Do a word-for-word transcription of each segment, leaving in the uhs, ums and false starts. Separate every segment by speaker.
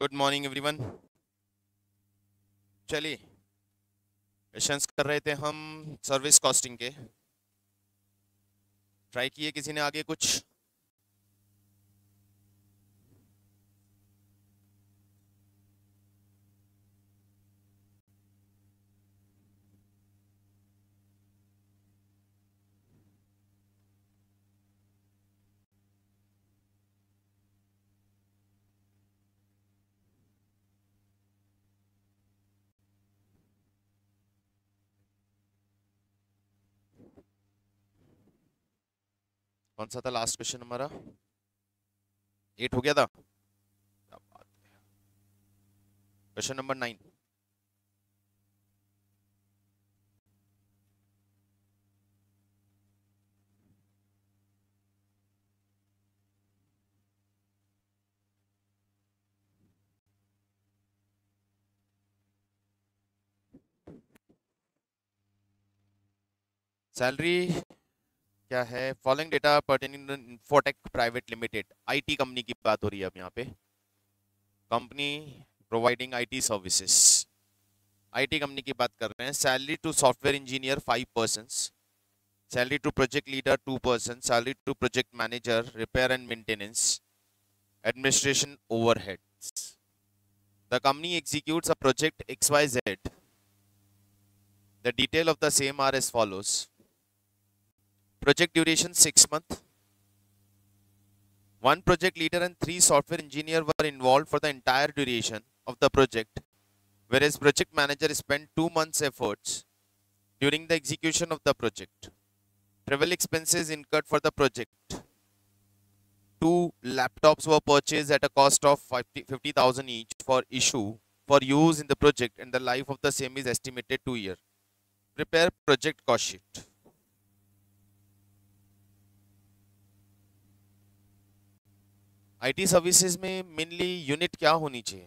Speaker 1: Good morning everyone. चलिए, questions कर रहे थे हम सर्विस कॉस्टिंग के। ट्राई किए किसी ने आगे कुछ? कौन सा था लास्ट क्वेश्चन हमारा? एट हो गया था। क्या बात है। Question number nine. सैलरी क्या है? Following data pertaining Infotech private limited, IT company की बात हो रही है अब यहाँ पे। Company providing IT services, IT company की बात कर रहे हैं। Salary to software engineer five person, salary to project leader two person, salary to project manager repair and maintenance, administration overheads. The company executes a project X Y Z. The detail of the same are as follows. Project duration six months. One project leader and three software engineers were involved for the entire duration of the project, whereas project manager spent two months efforts during the execution of the project. Travel expenses incurred for the project. Two laptops were purchased at a cost of fifty thousand each for issue for use in the project, and the life of the same is estimated two years. Prepare project cost sheet. IT services में mainly unit क्या होनी चाहिए?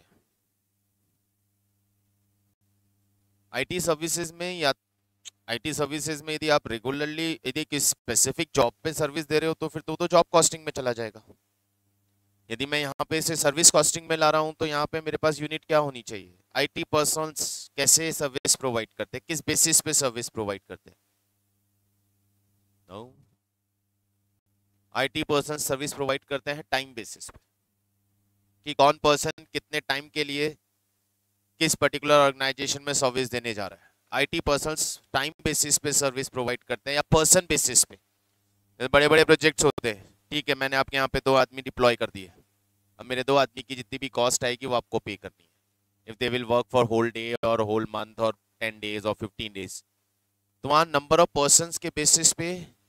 Speaker 1: IT services में या IT services में यदि आप regularly यदि किस स्पेसिफिक जॉब पे सर्विस दे रहे हो तो फिर तो तो जॉब कॉस्टिंग में चला जाएगा। यदि मैं यहाँ पे इसे सर्विस कॉस्टिंग में ला रहा हूँ तो यहाँ पे मेरे पास यूनिट क्या होनी चाहिए? आईटी पर्सनल्स कैसे सर्विस प्रोवाइड करते हैं, किस बेसिस पे सर्विस प्रोवाइड करते हैं? No, IT person service provide करते हैं टाइम बेसिस पे, कि कौन पर्सन कितने टाइम के लिए किस पर्टिकुलर ऑर्गेनाइजेशन में सर्विस देने जा रहा है। आईटी पर्सनल्स टाइम बेसिस पे सर्विस प्रोवाइड करते हैं या पर्सन बेसिस पे। बड़े बड़े प्रोजेक्ट्स होते हैं, ठीक है, मैंने आपके यहाँ पे दो आदमी डिप्लॉय कर दिए, अब मेरे दो आदमी की जितनी भी कॉस्ट आएगी वो आपको पे करनी है। If they will work for whole day और होल मंथ और टेन डेज और फिफ्टीन डेज, तो वहाँ नंबर ऑफ पर्सनस के बेसिस पे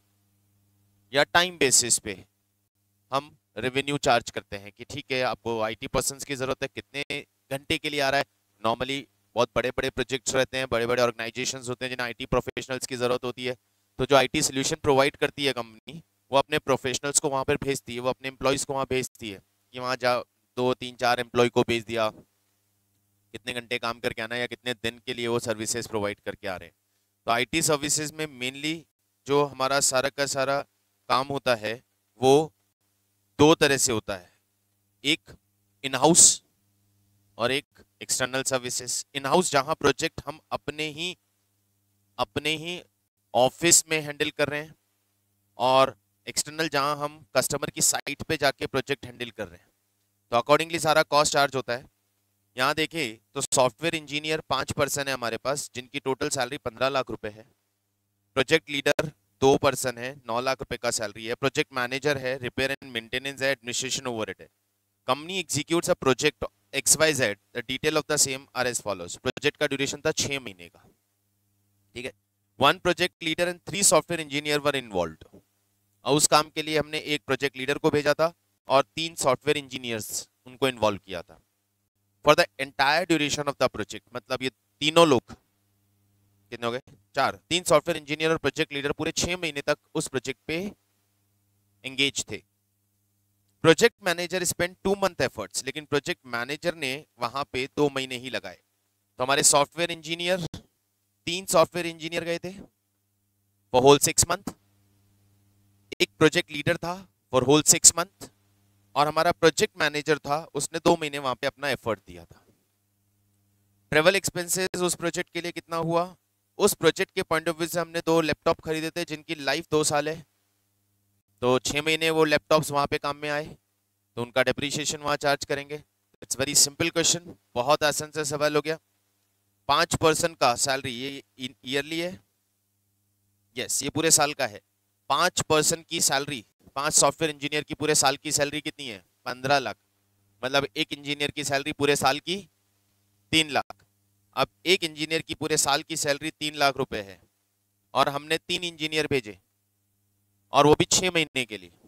Speaker 1: या टाइम बेसिस पे हम रेवेन्यू चार्ज करते हैं कि ठीक है आपको आईटी पर्सनस की जरूरत है, कितने घंटे के लिए आ रहा है। नॉर्मली बहुत बड़े बड़े प्रोजेक्ट्स रहते हैं, बड़े बड़े ऑर्गेनाइजेशंस होते हैं जिन्हें आईटी प्रोफेशनल्स की जरूरत होती है, तो जो आईटी सोल्यूशन प्रोवाइड करती है कंपनी, वो अपने प्रोफेशनल्स को वहाँ पर भेजती है, वो अपने एम्प्लॉयज़ को वहाँ भेजती है कि वहाँ जा दो तीन चार एम्प्लॉय को भेज दिया, कितने घंटे काम करके आना है या कितने दिन के लिए वो सर्विसेज प्रोवाइड करके आ रहे हैं। तो आईटी सर्विसेज में मेनली जो हमारा सारा का सारा काम होता है वो दो तरह से होता है, एक इन हाउस और एक एक्सटर्नल सर्विसेज। इन हाउस जहां प्रोजेक्ट हम अपने ही अपने ही ऑफिस में हैंडल कर रहे हैं, और एक्सटर्नल जहां हम कस्टमर की साइट पे जाके प्रोजेक्ट हैंडल कर रहे हैं, तो अकॉर्डिंगली सारा कॉस्ट चार्ज होता है। यहाँ देखें तो सॉफ्टवेयर इंजीनियर पाँच पर्सन है हमारे पास जिनकी टोटल सैलरी पंद्रह लाख रुपए है। प्रोजेक्ट लीडर दो पर्सन है, नौ लाख रुपए का सैलरी है। प्रोजेक्ट मैनेजर है, रिपेयर एंड मेंटेनेंस है, एडमिनिस्ट्रेशन ओवरहेड है। Company executes a project X Y Z, the detail of the same are as follows. Project का ड्यूरेशन था छह महीने का, ठीक है। One project leader and three software engineer were involved, और उस काम के लिए हमने एक प्रोजेक्ट लीडर को भेजा था और तीन सॉफ्टवेयर इंजीनियर्स उनको इन्वॉल्व किया था for the entire duration of the project. मतलब ये तीनों लोग कितने हो गए? चार। तीन सॉफ्टवेयर इंजीनियर और प्रोजेक्ट लीडर पूरे छह महीने तक उस प्रोजेक्ट पे एंगेज थे। Project manager spend two month efforts, लेकिन प्रोजेक्ट मैनेजर ने वहां पे दो महीने ही लगाए। तो हमारे सॉफ्टवेयर इंजीनियर, तीन सॉफ्टवेयर इंजीनियर गए थे फॉर होल सिक्स मंथ, एक प्रोजेक्ट लीडर था फॉर होल सिक्स मंथ, और हमारा प्रोजेक्ट मैनेजर था, उसने दो महीने वहां पे अपना एफर्ट दिया था। ट्रेवल एक्सपेंसेस उस प्रोजेक्ट के लिए कितना हुआ? उस प्रोजेक्ट के पॉइंट ऑफ व्यू से हमने दो लैपटॉप खरीदे थे जिनकी लाइफ दो साल है, तो छह महीने वो लैपटॉप्स वहां पे काम में आए, तो उनका डेप्रीशिएशन वहां चार्ज करेंगे। इट्स वेरी सिंपल क्वेश्चन, बहुत आसान से सवाल हो गया। पांच पर्सन का सैलरी, ये ईयरली है, यस ये पूरे साल का है। पांच पर्सन की सैलरी, पांच सॉफ्टवेयर इंजीनियर की पूरे साल की सैलरी कितनी है? पंद्रह लाख। मतलब एक इंजीनियर की सैलरी पूरे साल की तीन लाख। अब एक इंजीनियर की पूरे साल की सैलरी तीन लाख रुपए है और हमने तीन इंजीनियर भेजे और वो भी छह महीने के लिए।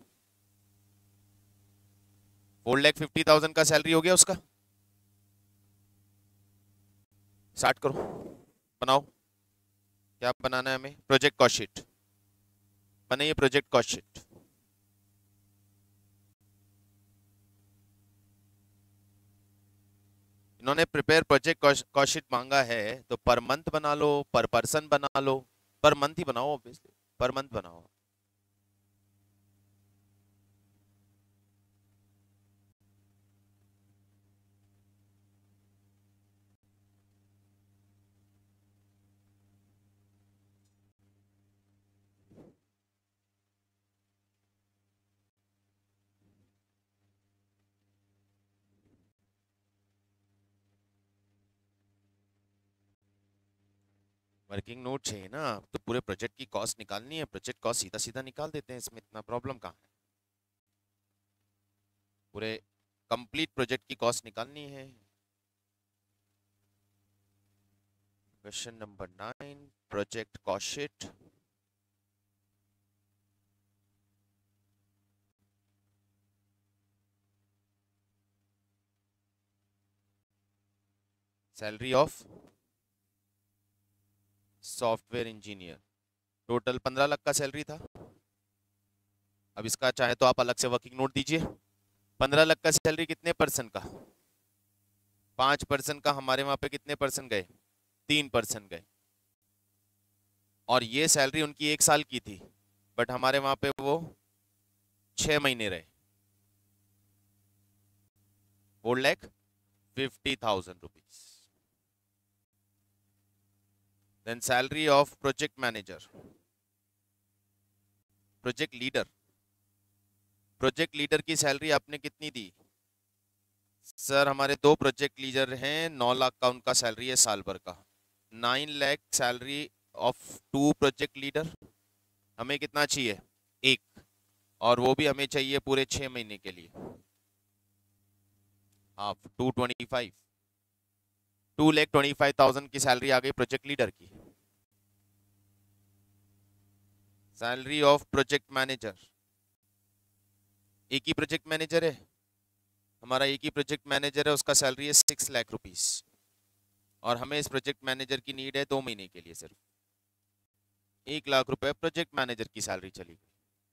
Speaker 1: फोर लैख फिफ्टी थाउजेंड का सैलरी हो गया उसका। स्टार्ट करो, बनाओ, क्या बनाना है हमें? प्रोजेक्ट कॉस्ट शीट बनाइए, प्रोजेक्ट कॉस्ट शीट। इन्होंने प्रिपेयर प्रोजेक्ट कॉस्ट शीट मांगा है, तो पर मंथ बना लो, पर पर्सन बना लो। पर मंथ ही बनाओ, ऑब्वियसली पर मंथ बनाओ। वर्किंग नोट चाहिए ना, तो पूरे प्रोजेक्ट की कॉस्ट निकालनी है, प्रोजेक्ट कॉस्ट सीधा सीधा निकाल देते हैं, इसमें इतना प्रॉब्लम कहाँ है? पूरे कंप्लीट प्रोजेक्ट की कॉस्ट निकालनी है। Question number nine, project cost sheet. Salary of software engineer, total पंद्रह लाख का सैलरी था। अब इसका चाहे तो आप अलग से वर्किंग नोट दीजिए। पंद्रह लाख का सैलरी कितने परसेंट का? पांच परसेंट का। हमारे वहां पे कितने परसेंट गए? तीन परसेंट गए। और ये सैलरी उनकी एक साल की थी, बट हमारे वहां पे वो छह महीने रहे। Four lakh fifty thousand rupees. Then salary of project manager, project leader. प्रोजेक्ट लीडर की सैलरी आपने कितनी दी? सर हमारे दो प्रोजेक्ट लीडर हैं, नौ लाख का उनका सैलरी है साल भर का। Nine lakh salary of two project leader. हमें कितना चाहिए? एक, और वो भी हमें चाहिए पूरे छह महीने के लिए। Half two twenty five, two lakh twenty five thousand की सैलरी आ गई प्रोजेक्ट लीडर की। सैलरी ऑफ प्रोजेक्ट मैनेजर, एक ही प्रोजेक्ट मैनेजर है हमारा, एक ही प्रोजेक्ट मैनेजर है, उसका सैलरी है सिक्स लाख रुपीस। और हमें इस प्रोजेक्ट मैनेजर की नीड है दो महीने के लिए सिर्फ। एक लाख रुपए प्रोजेक्ट मैनेजर की सैलरी चली गई।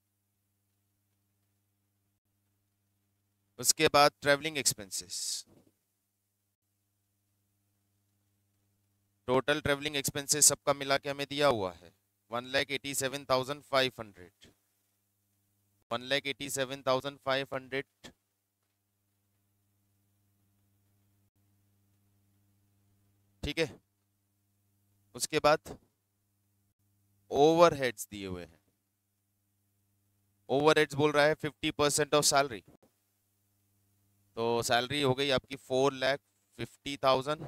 Speaker 1: उसके बाद travelling expenses, total travelling expenses सबका मिला के हमें दिया हुआ है one lakh eighty seven thousand five hundred. One lakh eighty seven thousand five hundred. ठीक है, उसके बाद ओवरहेड्स दिए हुए हैं। ओवरहेड्स बोल रहा है फिफ्टी परसेंट ऑफ सैलरी, तो सैलरी हो गई आपकी four lakh fifty thousand,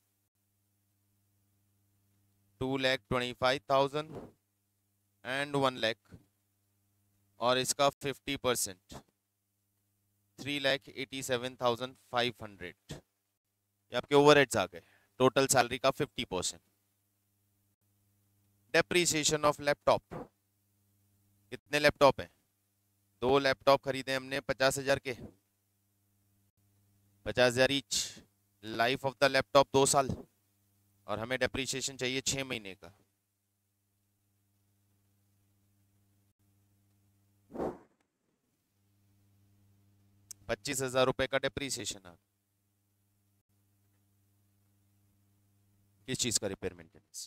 Speaker 1: two lakh twenty five thousand and one lakh, और इसका fifty percent three lakh eighty seven thousand five hundred. ये आपके ओवरहेड्स आ गए, टोटल सैलरी का fifty percent. Depreciation of laptop, कितने लैपटॉप हैं? दो लैपटॉप खरीदे हमने पचास हजार के, पचास हजार each. Life of the laptop दो साल, और हमें डेप्रीसिएशन चाहिए छह महीने का। पच्चीस हजार रुपए का डेप्रीसिएशन आ, किस चीज का? Repair maintenance.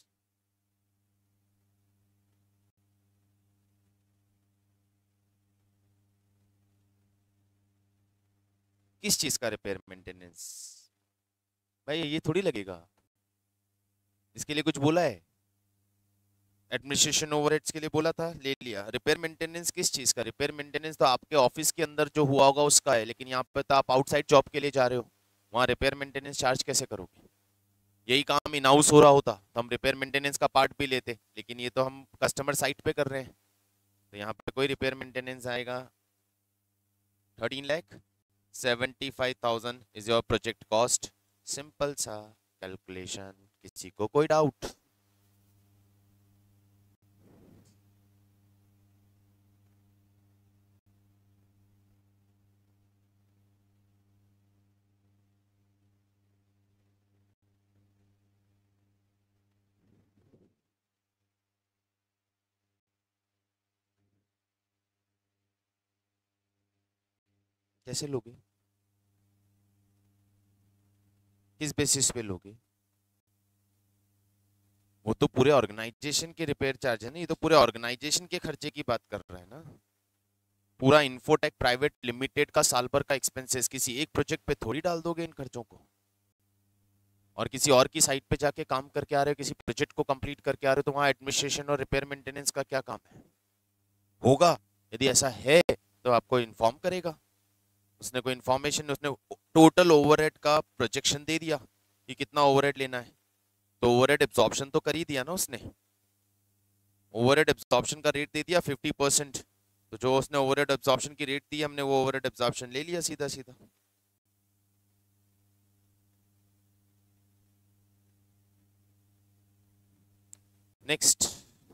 Speaker 1: किस चीज का रिपेयर मेंटेनेंस? भाई ये थोड़ी लगेगा, इसके लिए कुछ बोला है? एडमिनिस्ट्रेशन ओवरहेड्स के लिए बोला था, ले लिया। रिपेयर मेंटेनेंस किस चीज का? रिपेयर मेंटेनेंस तो आपके ऑफिस के अंदर जो हुआ होगा उसका है, लेकिन यहाँ पे तो आप आउटसाइड जॉब के लिए जा रहे हो, वहाँ रिपेयर मेंटेनेंस चार्ज कैसे करोगे? यही काम इन हाउस हो रहा होता तो हम रिपेयर मेंटेनेंस का पार्ट भी लेते, लेकिन ये तो हम कस्टमर साइट पे कर रहे हैं, तो यहाँ पे कोई रिपेयर मेंटेनेंस आएगा। Thirteen lakh, seventy five thousand is your project cost. Simple सा कैलकुलेशन, किसी को कोई डाउट? कैसे लोगे? किस बेसिस पे लोगे? वो तो पूरे ऑर्गेनाइजेशन के रिपेयर चार्ज है ना, ये तो पूरे ऑर्गेनाइजेशन के खर्चे की बात कर रहा है ना। पूरा इन्फोटेक प्राइवेट लिमिटेड का साल भर का एक्सपेंसेस किसी एक प्रोजेक्ट पे थोड़ी डाल दोगे इन खर्चों को। और किसी और की साइट पे जाके काम करके आ रहे हो, किसी प्रोजेक्ट को कंप्लीट करके आ रहे हो, तो वहां एडमिनिस्ट्रेशन और रिपेयर मेंटेनेंस का क्या काम है? होगा, यदि ऐसा है तो आपको इन्फॉर्म करेगा। उसने कोई इन्फॉर्मेशन, उसने टोटल ओवरहेड का प्रोजेक्शन दे दिया कि कितना ओवरहेड लेना है, तो ओवरहेड एब्जॉर्प्शन तो कर ही दिया ना उसने। ओवरहेड एब्जॉर्प्शन का रेट दे दिया फिफ्टी परसेंट, तो जो उसने ओवरहेड एब्जॉर्प्शन की रेट दी, हमने वो ओवरहेड एब्जॉर्प्शन ले लिया सीधा सीधा। नेक्स्ट,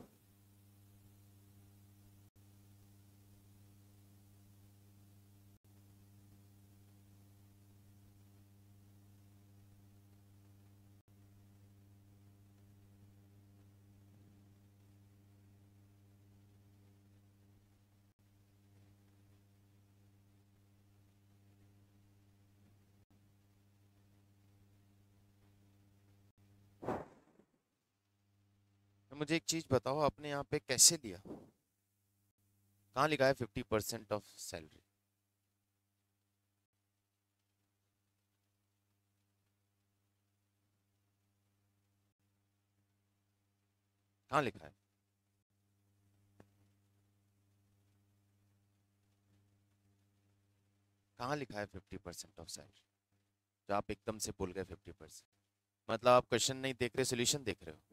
Speaker 1: मुझे एक चीज बताओ, आपने यहाँ पे कैसे लिया? कहाँ लिखा है फिफ्टी परसेंट ऑफ सैलरी? कहाँ लिखा है? कहाँ लिखा है फिफ्टी परसेंट ऑफ सैलरी? जो आप एकदम से बोल गए फिफ्टी परसेंट, मतलब आप क्वेश्चन नहीं देख रहे, सोल्यूशन देख रहे हो?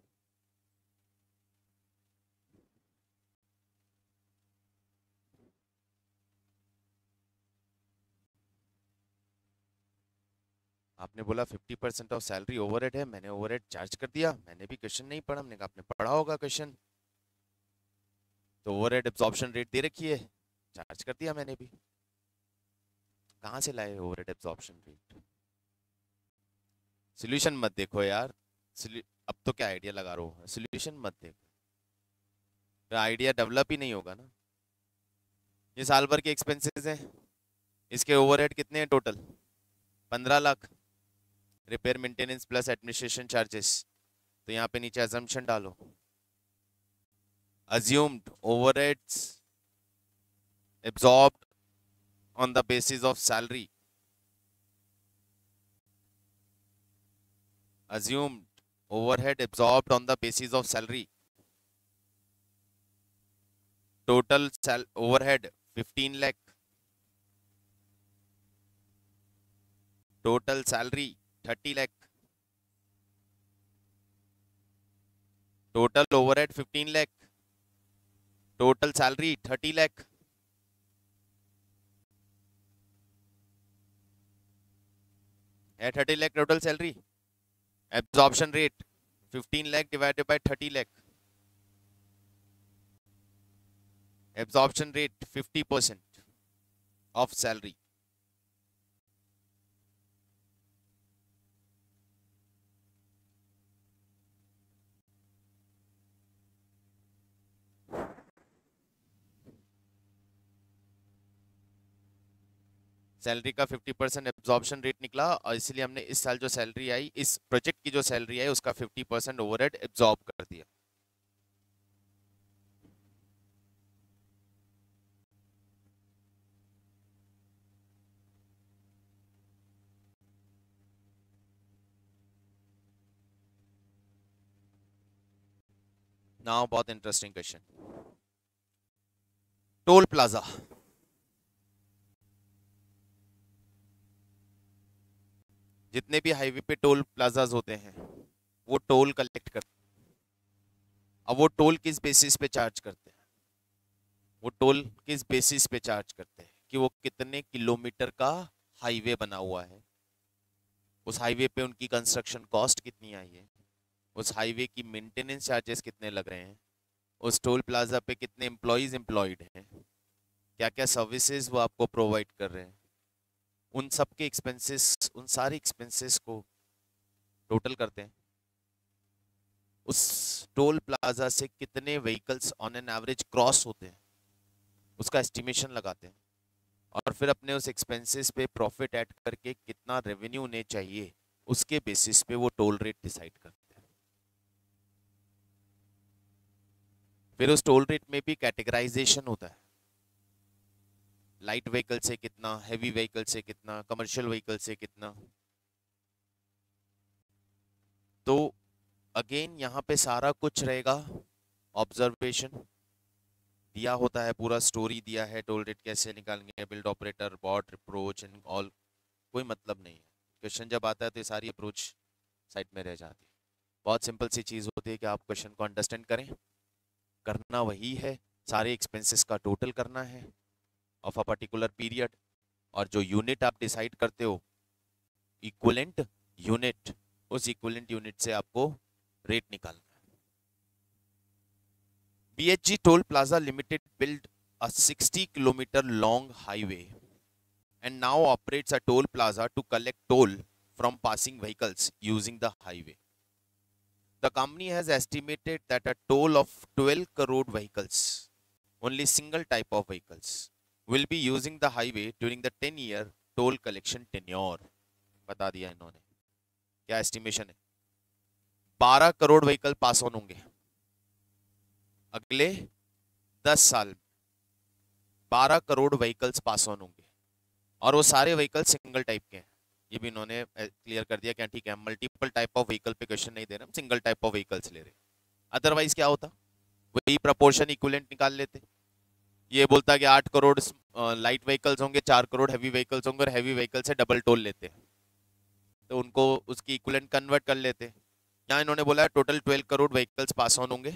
Speaker 1: आपने बोला fifty percent of salary overhead है, मैंने ओवरहेड चार्ज कर दिया। मैंने भी क्वेश्चन नहीं पढ़ा, हमने कहा आपने पढ़ा होगा क्वेश्चन, तो ओवरहेड एब्जॉर्प्शन रेट दे रखी है, चार्ज कर दिया मैंने भी। कहाँ से लाए ओवरहेड एब्जॉर्प्शन रेट? सोल्यूशन मत देखो यार, अब तो क्या आइडिया लगा रहा हूँ, सोल्यूशन मत देखो, आइडिया डेवलप ही नहीं होगा ना। ये साल भर के एक्सपेंसेस हैं, इसके ओवरहेड कितने हैं टोटल? पंद्रह lakh. Repair maintenance plus administration charges, तो यहाँ पे नीचे अजम्पशन डालो। assumed overheads absorbed on the basis of salary, assumed overhead absorbed on the basis of salary, total sal overhead fifteen lakh, total salary thirty lakh, total overhead fifteen lakh, total salary thirty lakh, है thirty lakh total salary, absorption rate fifteen lakh divided by thirty lakh, absorption rate fifty percent of salary. Salary का fifty percent absorption rate निकला, और इसलिए हमने इस साल जो salary आई, इस प्रोजेक्ट की जो सैलरी आई, उसका फिफ्टी परसेंट ओवरहेड एब्जॉर्ब कर दिया। नाउ बहुत इंटरेस्टिंग क्वेश्चन, टोल प्लाजा। जितने भी हाईवे पे टोल प्लाजाज होते हैं वो टोल कलेक्ट करते हैं। अब वो टोल किस बेसिस पे चार्ज करते हैं? वो टोल किस बेसिस पे चार्ज करते हैं कि वो कितने किलोमीटर का हाईवे बना हुआ है, उस हाईवे पे उनकी कंस्ट्रक्शन कॉस्ट कितनी आई है, उस हाईवे की मेंटेनेंस चार्जेस कितने लग रहे हैं, उस टोल प्लाजा पे कितने एम्प्लॉयज एम्प्लॉयड हैं, क्या क्या सर्विसेज वो आपको प्रोवाइड कर रहे हैं, उन सब के एक्सपेंसेस, उन सारे एक्सपेंसेस को टोटल करते हैं। उस टोल प्लाजा से कितने vehicles on an average cross होते हैं उसका एस्टिमेशन लगाते हैं, और फिर अपने उस एक्सपेंसेस पे प्रॉफिट ऐड करके कितना रेवेन्यू उन्हें चाहिए उसके बेसिस पे वो टोल रेट डिसाइड करते हैं। फिर उस टोल रेट में भी कैटेगराइजेशन होता है, लाइट व्हीकल से कितना, हैवी व्हीकल से कितना, कमर्शियल व्हीकल से कितना। तो अगेन यहाँ पे सारा कुछ रहेगा, ऑब्जर्वेशन दिया होता है, पूरा स्टोरी दिया है, टोल रेट कैसे निकालेंगे, build operator, BOT, approach and all, कोई मतलब नहीं है। क्वेश्चन जब आता है तो ये सारी अप्रोच साइड में रह जाती है। बहुत सिंपल सी चीज़ होती है कि आप क्वेश्चन को अंडरस्टैंड करें, करना वही है, सारे एक्सपेंसेस का टोटल करना है ऑफ अ पर्टिकुलर पीरियड, और जो यूनिट आप डिसाइड करते हो इक्विवेलेंट यूनिट, उस इक्विवेलेंट यूनिट से आपको रेट निकालना है। B H G Toll Plaza Limited built a sixty kilometer long highway and now operates a toll plaza to collect toll from passing vehicles using the highway. The company has estimated that a toll of twelve crore vehicles, only single type of vehicles, will be using the highway during the ten year toll collection tenure. बता दिया इन्होंने क्या estimation है, बारह crore vehicle pass on होंगे अगले दस साल में, बारह करोड़ व्हीकल्स पास ऑन होंगे, और वो सारे व्हीकल सिंगल टाइप के हैं। ये भी इन्होंने क्लियर कर दिया कि ठीक है, मल्टीपल टाइप ऑफ व्हीकल पे क्वेश्चन नहीं दे रहे, हम सिंगल टाइप ऑफ व्हीकल्स ले रहे। अदरवाइज क्या होता, वही प्रपोर्शन इक्विवेलेंट निकाल लेते। ये बोलता कि आठ करोड़ लाइट व्हीकल्स होंगे, चार करोड़ हैवी व्हीकल्स होंगे, और हैवी व्हीकल से डबल टोल लेते, तो उनको उसकी इक्विवेलेंट कन्वर्ट कर लेते। यहाँ इन्होंने बोला total twelve crore vehicles pass on होंगे।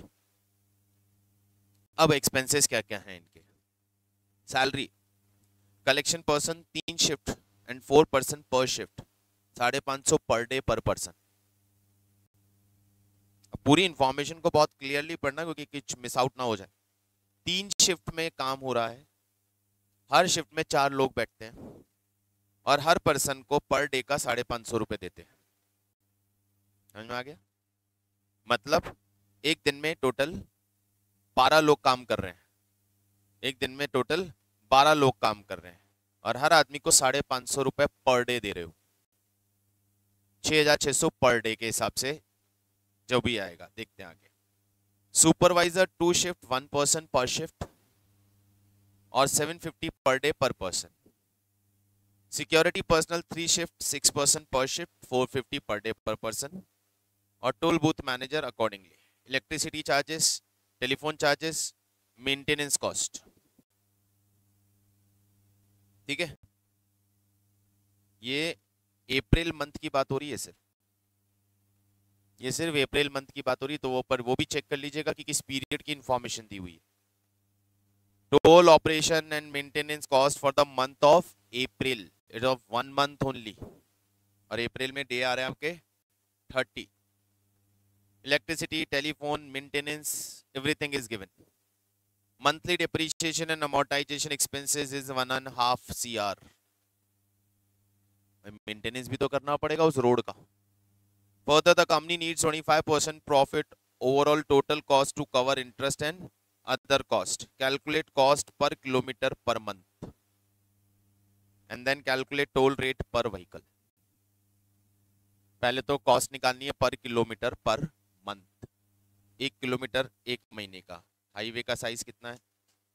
Speaker 1: अब एक्सपेंसेस क्या क्या हैं इनके, सैलरी, कलेक्शन पर्सन तीन shift and four person per shift, साढ़े पांच सौ पर डे पर पर्सन। पूरी इंफॉर्मेशन को बहुत क्लियरली पढ़ना क्योंकि कुछ मिस आउट ना हो जाए। तीन शिफ्ट में काम हो रहा है, हर शिफ्ट में चार लोग बैठते हैं, और हर पर्सन को पर डे का साढ़े पांच सौ रुपए देते हैं। समझ में आ गया? मतलब एक दिन में टोटल बारह लोग काम कर रहे हैं, एक दिन में टोटल बारह लोग काम कर रहे हैं, और हर आदमी को साढ़े पांच सौ रुपए पर डे दे रहे हो, छह हजार छह सौ पर डे के हिसाब से जो भी आएगा, देखते हैं आगे। Supervisor two shift one person per shift, और seven fifty per day per person. Security personnel three shift six person per shift, four fifty per day per person, और toll booth manager accordingly. Electricity charges, telephone charges, maintenance cost. ठीक है, ये April month की बात हो रही है सिर्फ, ये सिर्फ अप्रैल मंथ की बात हो रही है, तो वो पर वो भी चेक कर लीजिएगा कि किस पीरियड की इंफॉर्मेशन दी हुई है। Toll operation and maintenance cost for the month of April, it of one month only, और अप्रैल में डे आ रहे हैं आपके thirty. Electricity, telephone, maintenance, everything is given. Monthly depreciation and amortization expenses is one and half C R. Maintenance भी तो करना पड़ेगा उस रोड का। Further, the company needs twenty-five percent profit overall total cost to cover interest and other cost. Calculate cost per kilometer per month, and then calculate toll rate per vehicle. पहले तो cost निकालनी है पर kilometre per month, एक kilometre एक महीने का। Highway का साइज कितना है?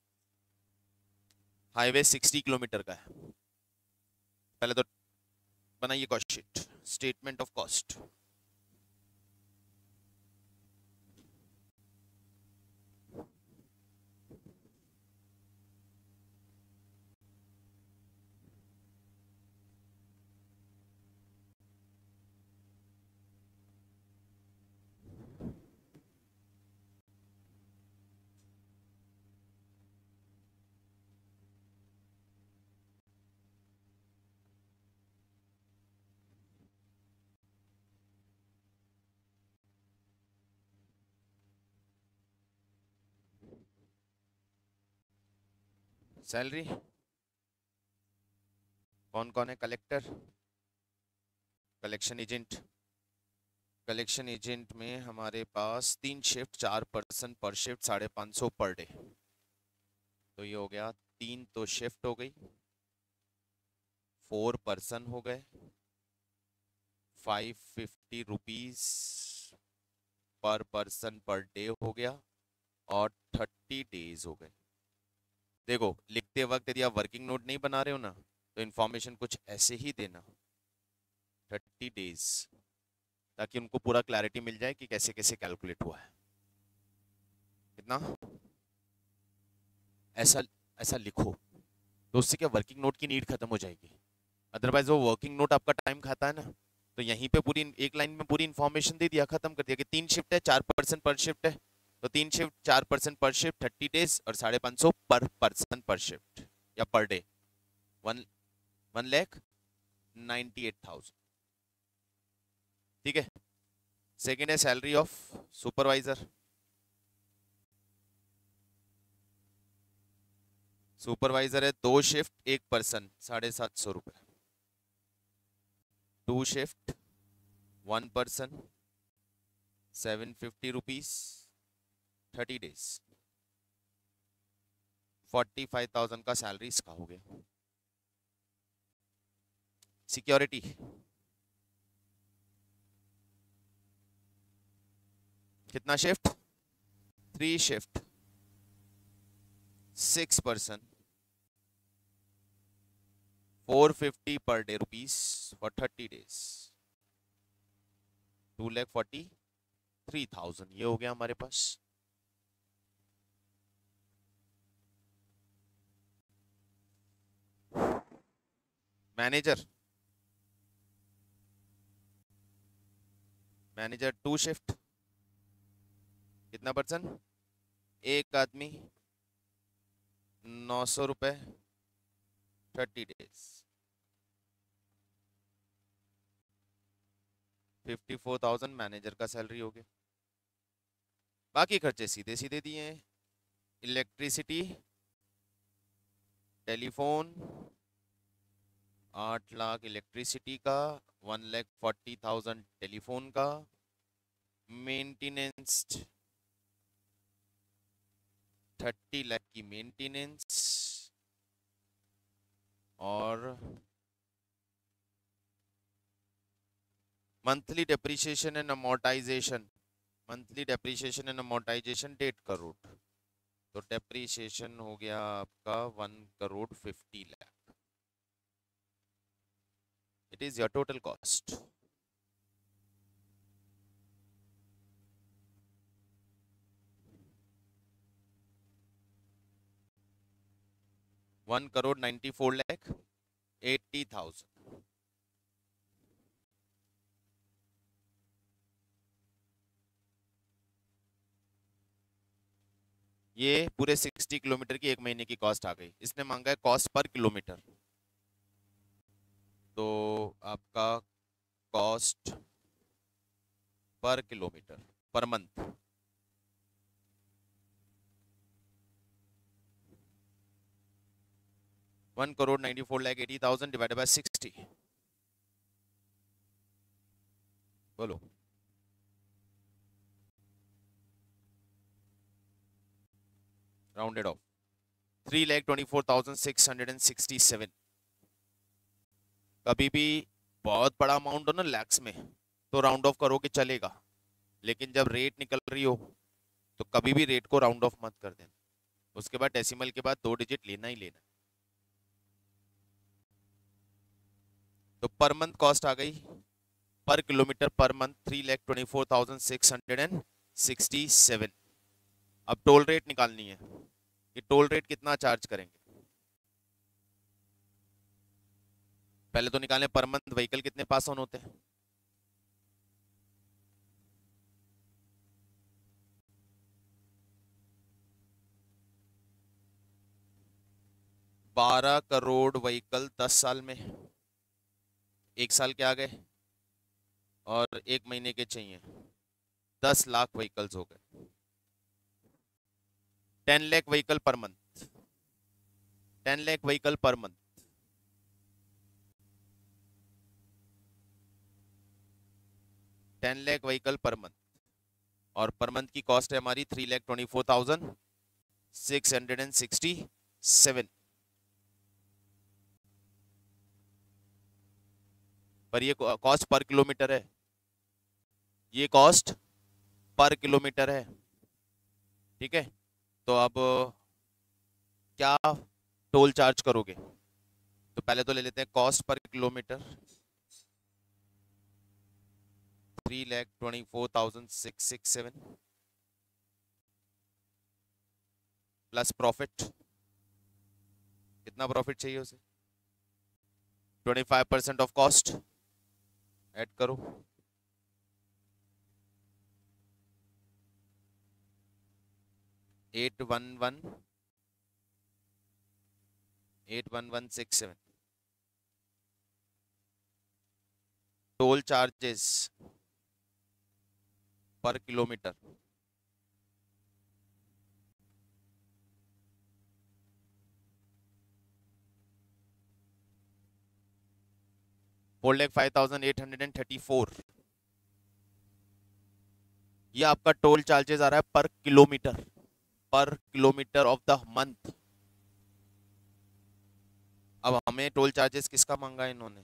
Speaker 1: हाईवे सिक्सटी किलोमीटर का है। पहले तो बनाइए cost sheet, statement of cost. Salary कौन कौन है? Collector, collection agent. Collection agent में हमारे पास तीन शिफ्ट, चार पर्सन पर शिफ्ट, साढ़े पाँच सौ पर डे। तो ये हो गया, तीन तो शिफ्ट हो गई, फोर पर्सन हो गए, five fifty rupees per person per day हो गया, और थर्टी डेज हो गए। देखो लिखते वक्त यदि आप वर्किंग नोट नहीं बना रहे हो ना, तो इन्फॉर्मेशन कुछ ऐसे ही देना, थर्टी डेज, ताकि उनको पूरा क्लैरिटी मिल जाए कि कैसे कैसे कैलकुलेट हुआ है। कितना ऐसा ऐसा लिखो, तो उससे क्या वर्किंग नोट की नीड खत्म हो जाएगी। अदरवाइज वो वर्किंग नोट आपका टाइम खाता है ना, तो यहीं पे पूरी एक लाइन में पूरी इन्फॉर्मेशन दे दिया, खत्म कर दिया कि तीन शिफ्ट है, चार परसेंट पर शिफ्ट है, तो तीन शिफ्ट, चार परसेंट पर शिफ्ट, थर्टी डेज, और साढ़े पाँच सौ पर पर्सन पर शिफ्ट या per day, one one lakh ninety eight thousand. ठीक है। सेकेंड है सैलरी ऑफ सुपरवाइजर। सुपरवाइजर है दो शिफ्ट, एक पर्सन, साढ़े सात सौ रुपए। Two shift, one person, seven fifty rupees, thirty days, forty five thousand का सैलरी इसका हो गया। सिक्योरिटी, कितना shift? Three shift, six person, four fifty per day rupees for thirty days, two lakh forty three thousand. ये हो गया हमारे पास। मैनेजर, मैनेजर टू शिफ्ट, कितना पर्सन? एक आदमी, नौ सौ रुपए, thirty days, fifty four thousand manager का सैलरी हो गया। बाकी खर्चे सीधे सीधे दिए हैं। इलेक्ट्रिसिटी, टेलीफोन, आठ लाख इलेक्ट्रिसिटी का, one lakh forty thousand telephone का, मेंटेनेंस थर्टी लाख की मेंटेनेंस, और monthly depreciation and amortization, monthly depreciation and amortization डेढ़ करोड़, तो डेप्रिसिएशन हो गया आपका one crore fifty lakh. It is your total cost. One crore ninety four lakh eighty thousand. ये पूरे सिक्सटी किलोमीटर की एक महीने की कॉस्ट आ गई। इसने मांगा है कॉस्ट पर किलोमीटर, तो आपका cost per kilometre per month, one crore ninety four lakh eighty thousand divided by sixty, बोलो rounded off, three lakh twenty four thousand six hundred and sixty seven. कभी भी बहुत बड़ा अमाउंट हो ना लैक्स में, तो राउंड ऑफ करोगे चलेगा, लेकिन जब रेट निकल रही हो तो कभी भी रेट को राउंड ऑफ मत कर देना, उसके बाद डेसिमल के बाद दो डिजिट लेना ही लेना। तो पर मंथ कॉस्ट आ गई, per kilometre per month three lakh twenty four thousand six hundred and sixty seven. अब टोल रेट निकालनी है कि टोल रेट कितना चार्ज करेंगे। पहले तो निकालें पर मंथ व्हीकल कितने पास ऑन होते हैं। बारह करोड़ व्हीकल दस साल में, एक साल के आ गए और एक महीने के चाहिए, दस लाख व्हीकल्स हो गए। Ten lakh vehicle per month, ten lakh vehicle per month, ten lakh vehicle per month, और पर मंथ की कॉस्ट है हमारी three lakh twenty four thousand six hundred and sixty seven. पर ये कॉस्ट पर किलोमीटर है, ये कॉस्ट पर किलोमीटर है, ठीक है। तो अब क्या टोल चार्ज करोगे, तो पहले तो ले लेते हैं cost per kilometre, three lakh twenty four thousand six six seven plus profit, कितना प्रॉफिट चाहिए उसे, twenty five percent of cost add करो, eight one one eight one one six seven. Toll charges per kilometre, four lakh five thousand eight hundred and thirty four. ये आपका toll charges आ रहा है पर kilometre, पर किलोमीटर ऑफ द मंथ। अब हमें toll charges किसका मांगा है इन्होंने,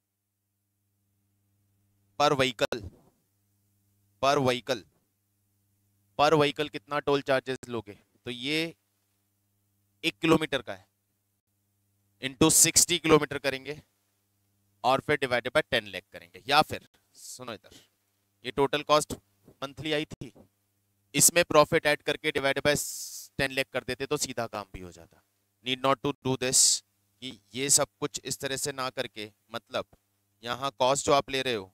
Speaker 1: पर व्हीकल, पर व्हीकल, पर व्हीकल कितना टोल चार्जेस लोगे, तो ये एक किलोमीटर का है, इंटू सिक्सटी किलोमीटर करेंगे और फिर डिवाइडेड बाय टेन लाख करेंगे, या फिर सुनो इधर, ये टोटल कॉस्ट मंथली आई थी, इसमें प्रॉफिट ऐड करके डिवाइडेड बाय टेन लाख कर देते तो सीधा काम भी हो जाता। Need not to do this, कि ये सब कुछ इस तरह से ना करके, मतलब यहाँ कॉस्ट जो आप ले रहे हो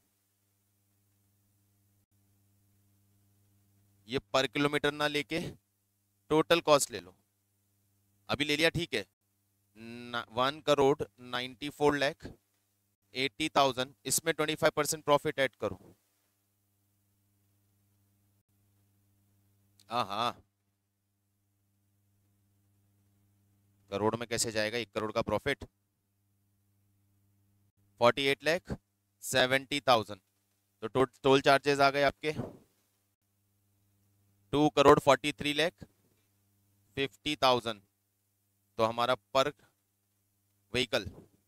Speaker 1: ये पर किलोमीटर ना लेके टोटल कॉस्ट ले लो, अभी ले लिया ठीक है, one crore ninety four lakh eighty thousand, इसमें twenty five percent profit add करो। हाँ हाँ, करोड़ में कैसे जाएगा, एक करोड़ का profit, forty eight lakh seventy thousand, तो टोल चार्जेस आ गए आपके two crore forty three lakh fifty thousand, तो हमारा per vehicle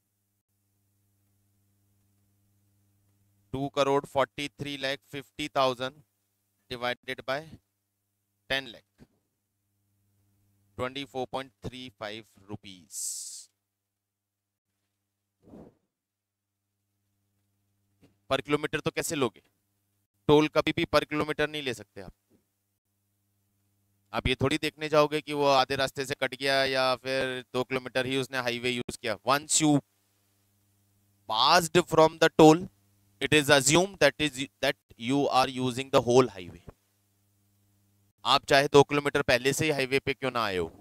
Speaker 1: two crore forty three lakh fifty thousand divided by ten lakh, twenty four point three five rupees. Per kilometre तो कैसे लोगे, टोल कभी भी पर किलोमीटर नहीं ले सकते आप। आप ये थोड़ी देखने जाओगे कि वो आधे रास्ते से कट गया या फिर दो किलोमीटर ही उसने हाईवे यूज किया। Once you passed from the toll, it is assume that is that you are using the whole highway. आप चाहे दो किलोमीटर पहले से ही हाईवे पे क्यों ना आए हो,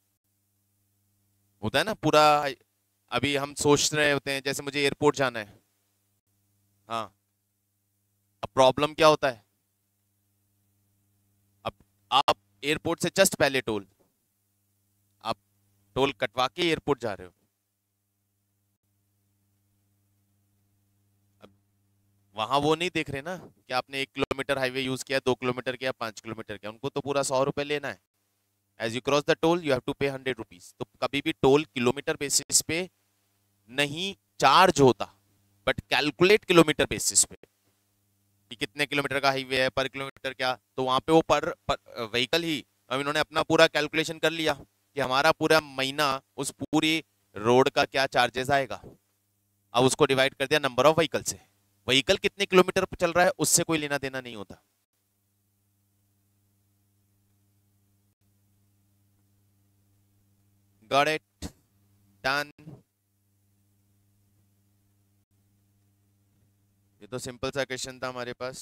Speaker 1: होता है ना पूरा। अभी हम सोच रहे होते हैं जैसे मुझे एयरपोर्ट जाना है, हाँ, अब प्रॉब्लम क्या होता है, अब आप एयरपोर्ट से जस्ट पहले टोल, आप टोल कटवा के एयरपोर्ट जा रहे हो, अब वहां वो नहीं देख रहे ना कि आपने एक किलोमीटर हाईवे यूज किया, दो किलोमीटर किया, पांच किलोमीटर किया, उनको तो पूरा सौ रुपए लेना है। As you cross the toll you have to pay hundred rupees. तो कभी भी टोल किलोमीटर बेसिस पे नहीं चार्ज होता, बट कैलकुलेट किलोमीटर बेसिस पे कि कितने किलोमीटर का हाईवे है, पर किलोमीटर क्या, तो वहां पे वो पर, पर व्हीकल ही, अब इन्होंने अपना पूरा कैलकुलेशन कर लिया कि हमारा पूरा महीना उस पूरी रोड का क्या चार्जेस आएगा। अब उसको डिवाइड कर दिया नंबर ऑफ व्हीकल से, व्हीकल कितने किलोमीटर पर चल रहा है उससे कोई लेना देना नहीं होता। Got it, done. ये तो सिंपल सा क्वेश्चन था हमारे पास।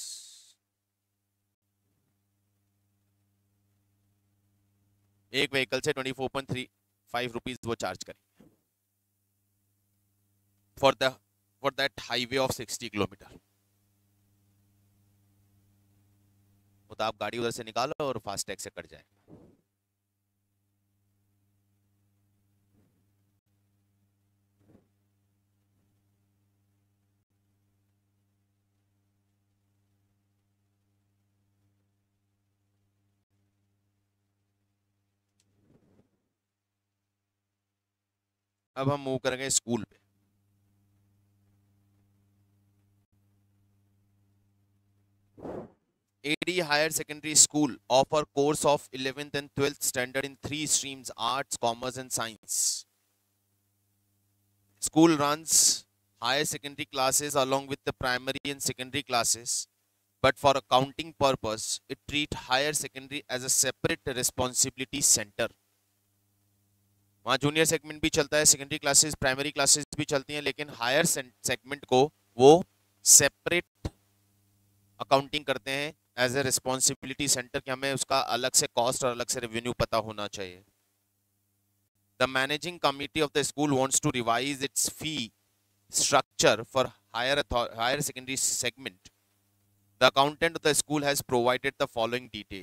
Speaker 1: एक व्हीकल से twenty four point three five rupees वो चार्ज करेंगे for the for that highway of sixty kilometre. वो तो आप गाड़ी उधर से निकालो और फास्टैग से कट जाएगा। अब हम मूव करेंगे स्कूल पे। A D Higher Secondary School offer course of eleventh and twelfth standard in three streams: arts, commerce and science. School runs higher secondary classes along with the primary and secondary classes, but for accounting purpose it treat higher secondary as a separate responsibility center. वहाँ junior segment भी चलता है, secondary classes, primary classes भी चलती हैं, लेकिन higher segment को वो सेपरेट अकाउंटिंग करते हैं एज ए रिस्पॉन्सिबिलिटी सेंटर, कि हमें उसका अलग से कॉस्ट और अलग से रेवेन्यू पता होना चाहिए. The managing committee of the school wants to revise its fee structure for higher higher secondary segment. The accountant of the school has provided the following detail.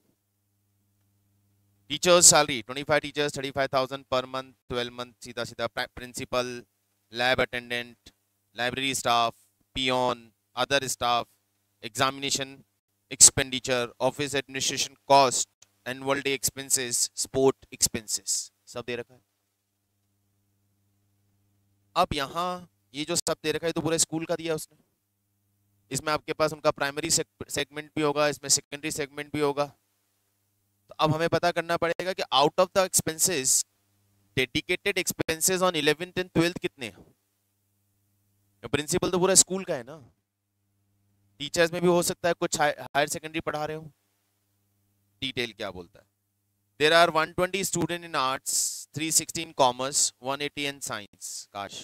Speaker 1: Teachers salary twenty-five teachers thirty-five thousand per month, twelve month सीधा सीधा. Principal, lab attendant, library staff, peon, other staff, examination expenditure, office administration cost, annual day expenses, sport expenses, सब दे रखा है. अब यहाँ ये जो सब दे रखा है तो पूरा स्कूल का दिया उसने. इसमें आपके पास उनका प्राइमरी सेगमेंट भी होगा, इसमें सेकेंडरी सेगमेंट भी होगा. तो अब हमें पता करना पड़ेगा कि out of the expenses, dedicated expenses on eleventh and twelfth कितने हैं. प्रिंसिपल तो पूरा स्कूल का है ना. टीचर्स में भी हो सकता है कुछ हायर सेकेंडरी पढ़ा रहे हो. डिटेल क्या बोलता है. There are one hundred twenty student in arts, three sixty in commerce, one eighty in science. काश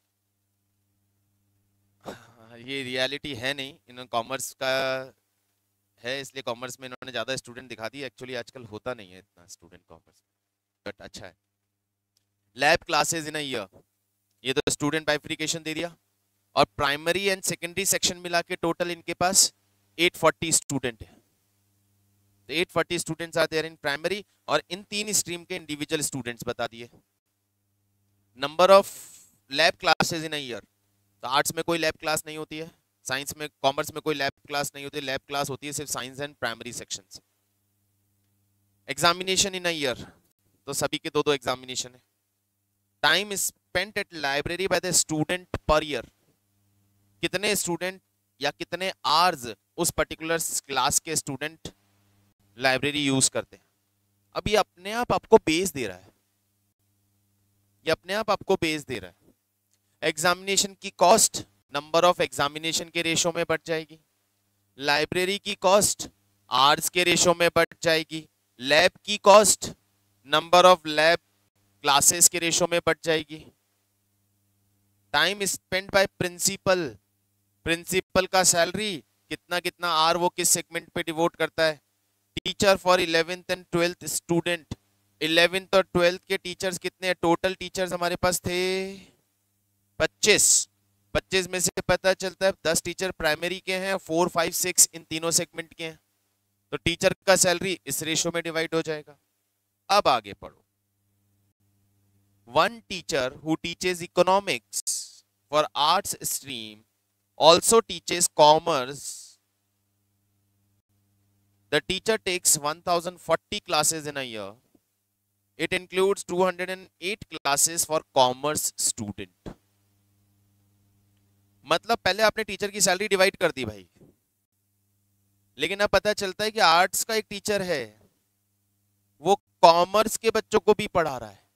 Speaker 1: ये रियलिटी है नहीं, इन्होंने कॉमर्स का है इसलिए कॉमर्स में इन्होंने ज्यादा स्टूडेंट दिखा दिए. एक्चुअली आजकल होता नहीं है इतना स्टूडेंट कॉमर्स, बट अच्छा है. Lab classes in a year, ये तो स्टूडेंट बाइफिकेशन दे दिया. और प्राइमरी एंड सेकेंडरी सेक्शन मिला के टोटल इनके पास eight forty स्टूडेंट है. तो eight forty students are there in primary, और इन तीन स्ट्रीम के इंडिविजुअल स्टूडेंट्स बता दिए. Number of lab classes in a year, तो आर्ट्स में कोई लैब क्लास नहीं होती है, साइंस में, कॉमर्स में कोई लैब क्लास नहीं होती. लैब क्लास होती है सिर्फ साइंस एंड प्राइमरी सेक्शन से. एग्जामिनेशन इन अ ईयर, तो सभी के दो दो एग्जामिनेशन है. Time spent at library by the student per year, कितने स्टूडेंट या कितने आवर्स उस पर्टिकुलर क्लास के स्टूडेंट लाइब्रेरी यूज करते हैं. अब ये अपने आप आपको बेस दे रहा है, ये अपने आप आपको बेस दे रहा है. एग्जामिनेशन की कॉस्ट नंबर ऑफ एग्जामिनेशन के रेशो में बढ़ जाएगी. लाइब्रेरी की कॉस्ट आवर्स के रेशो में बढ़ जाएगी. लैब की cost number of lab classes के रेशो में बढ़ जाएगी. Time spend by principal, principal का सैलरी कितना कितना आर वो किस सेगमेंट पे डिवोट करता है. Teacher for eleventh and twelfth student, eleventh और ट्वेल्थ के टीचर्स कितने हैं. टोटल टीचर्स हमारे पास थे पच्चीस. पच्चीस में से पता चलता है दस टीचर प्राइमरी के हैं, फोर फाइव सिक्स इन तीनों सेगमेंट के हैं. तो टीचर का सैलरी इस रेशो में डिवाइड हो जाएगा. अब आगे पढ़ो. One teacher who teaches economics for arts stream also teaches commerce. The teacher takes one thousand forty classes in a year. It includes two hundred eight classes for commerce student. मतलब पहले आपने teacher की salary divide कर दी भाई, लेकिन अब पता चलता है कि आर्ट्स का एक टीचर है, वो कॉमर्स के बच्चों को भी पढ़ा रहा है.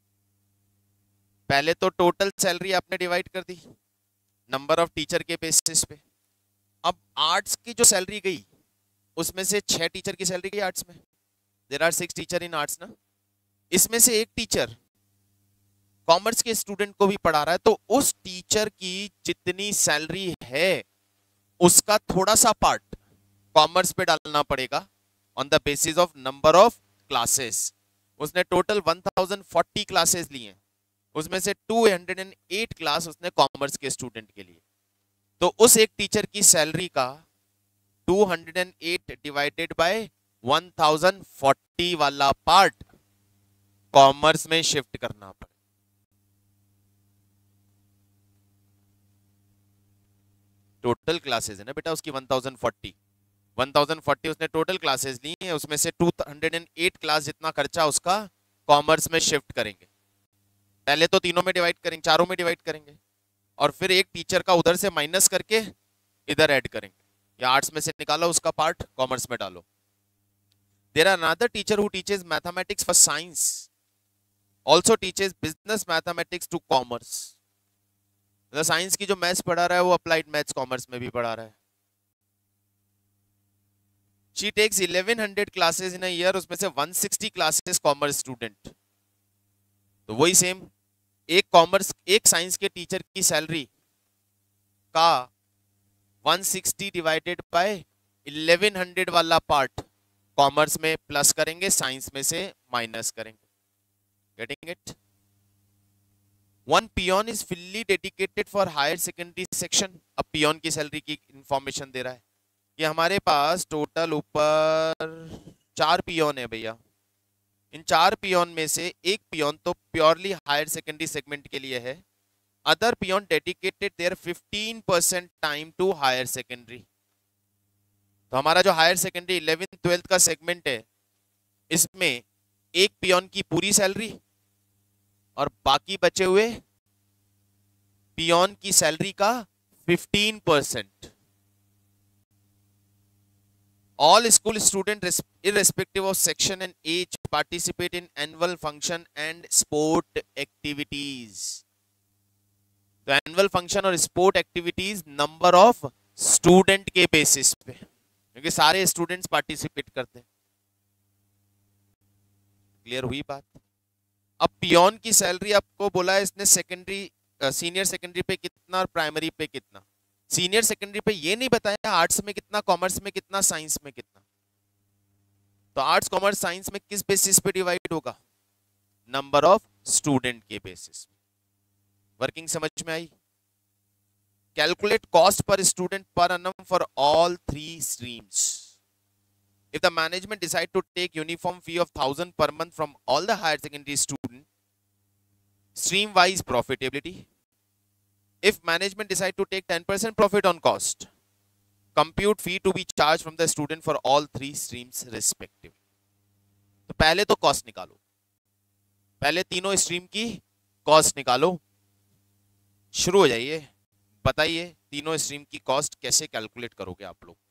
Speaker 1: पहले तो टोटल सैलरी आपने डिवाइड कर दी नंबर ऑफ टीचर के बेसिस पे. अब आर्ट्स की जो सैलरी गई उसमें से छह टीचर की सैलरी गई आर्ट्स में. There are six teacher in arts ना. इसमें से एक टीचर कॉमर्स के स्टूडेंट को भी पढ़ा रहा है, तो उस टीचर की जितनी सैलरी है उसका थोड़ा सा पार्ट कॉमर्स पे डालना पड़ेगा on the basis of number of classes. उसने total one thousand forty classes ली हैं, उसमें से two hundred eight क्लास उसने कॉमर्स के स्टूडेंट के लिए. तो उस एक टीचर की सैलरी का two hundred eight divided by one thousand forty वाला पार्ट कॉमर्स में शिफ्ट करना पड़े. टोटल क्लासेस है ना बेटा उसकी one thousand forty. one thousand forty उसने टोटल क्लासेस ली हैं, उसमें से two hundred eight क्लास जितना खर्चा उसका कॉमर्स में शिफ्ट करेंगे. पहले तो तीनों में डिवाइड करेंगे, चारों में डिवाइड करेंगे, और फिर एक टीचर का उधर से माइनस करके इधर ऐड करेंगे, या आर्ट्स में से निकालो उसका पार्ट कॉमर्स में डालो. There are another teacher who teaches mathematics for science, also teaches business mathematics to commerce. मतलब साइंस की जो मैथ्स पढ़ा रहा है वो अप्लाइड मैथ्स कॉमर्स में भी पढ़ा रहा है. She takes eleven hundred classes in a year, उसमें से one sixty classes commerce student. तो वही सेम, एक कॉमर्स एक साइंस के टीचर की सैलरी का one sixty divided by eleven hundred वाला पार्ट कॉमर्स में प्लस करेंगे, साइंस में से माइनस करेंगे. Getting it? One peon is fully dedicated for higher secondary section. अब पियोन की सैलरी की इंफॉर्मेशन दे रहा है कि हमारे पास टोटल ऊपर चार पियोन है भैया. इन चार पियोन में से एक पियोन तो प्योरली हायर सेकेंडरी सेगमेंट के लिए है, other peon dedicated there fifteen percent time to higher secondary. तो हमारा जो हायर सेकेंडरी इलेवेंथ ट्वेल्थ का सेगमेंट है, इसमें एक पियोन की पूरी सैलरी और बाकी बचे हुए पियोन की सैलरी का fifteen percent. All school students, irrespective of section and age, participate in annual function and sport activities. तो एनुअल फंक्शन और sport activities number of student के बेसिस पे, क्योंकि सारे स्टूडेंट्स पार्टिसिपेट करते हैं. क्लियर हुई बात? अब पियोन की सैलरी आपको बोला है इसने सेकेंडरी सीनियर सेकेंडरी पे कितना और प्राइमरी पे कितना. सीनियर सेकेंडरी पे ये नहीं बताया आर्ट्स में कितना, कॉमर्स में कितना, साइंस में कितना. तो आर्ट्स कॉमर्स साइंस में किस बेसिस पे डिवाइड होगा? नंबर ऑफ स्टूडेंट के बेसिस. वर्किंग समझ में आई? Calculate cost per student per annum for all three streams. If the management decide to take uniform fee of one thousand per month from all the higher secondary student, stream wise profitability. If management decide to take ten percent profit on cost, compute fee to be charged from the student for all three streams respectively. तो पहले तो cost निकालो, पहले तीनों stream की cost निकालो. शुरू हो जाइए, बताइए तीनों स्ट्रीम की कॉस्ट कैसे कैलकुलेट करोगे आप लोग.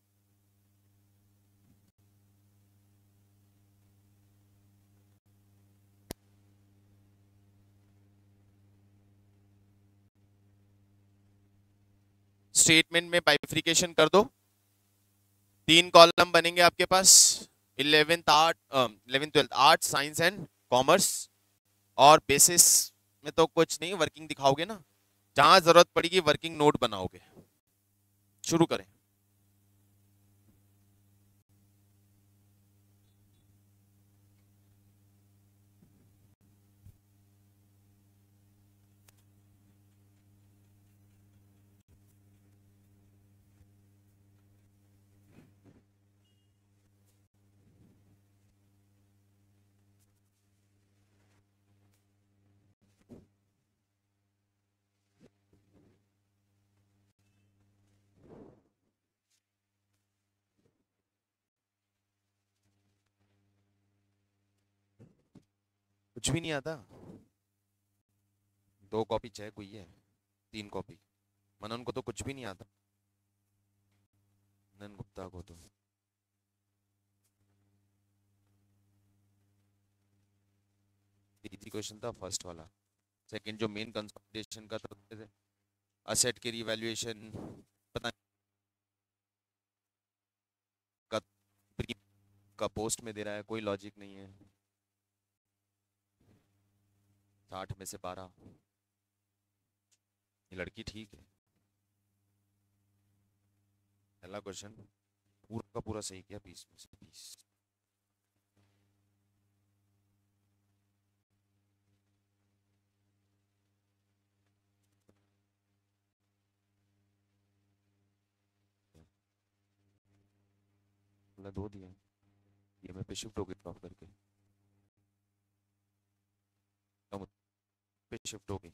Speaker 1: स्टेटमेंट में बाइफिकेशन कर दो. तीन कॉलम बनेंगे आपके पास, eleventh art eleventh twelfth art science and commerce. और बेसिस में तो कुछ नहीं, वर्किंग दिखाओगे ना, जहां जरूरत पड़ेगी वर्किंग नोट बनाओगे. शुरू करें. कुछ भी नहीं आता. दो कॉपी चाहे कोई है, तीन कॉपी. मनन को तो कुछ भी नहीं आता, नन गुप्ता को तो. इजी क्वेश्चन था फर्स्ट वाला. सेकंड जो मेन कंसल्टेशन का था, असेट के रिवैल्यूएशन पता का का पोस्ट में दे रहा है, कोई लॉजिक नहीं है. साठ में से बारह, ये लड़की ठीक है. पहला क्वेश्चन पूरा का पूरा सही किया, बीस में से बीस. हमने दो दिया, ये मैं पे शिफ्ट हो गई ड्रॉप करके, पे शिफ्ट हो गई.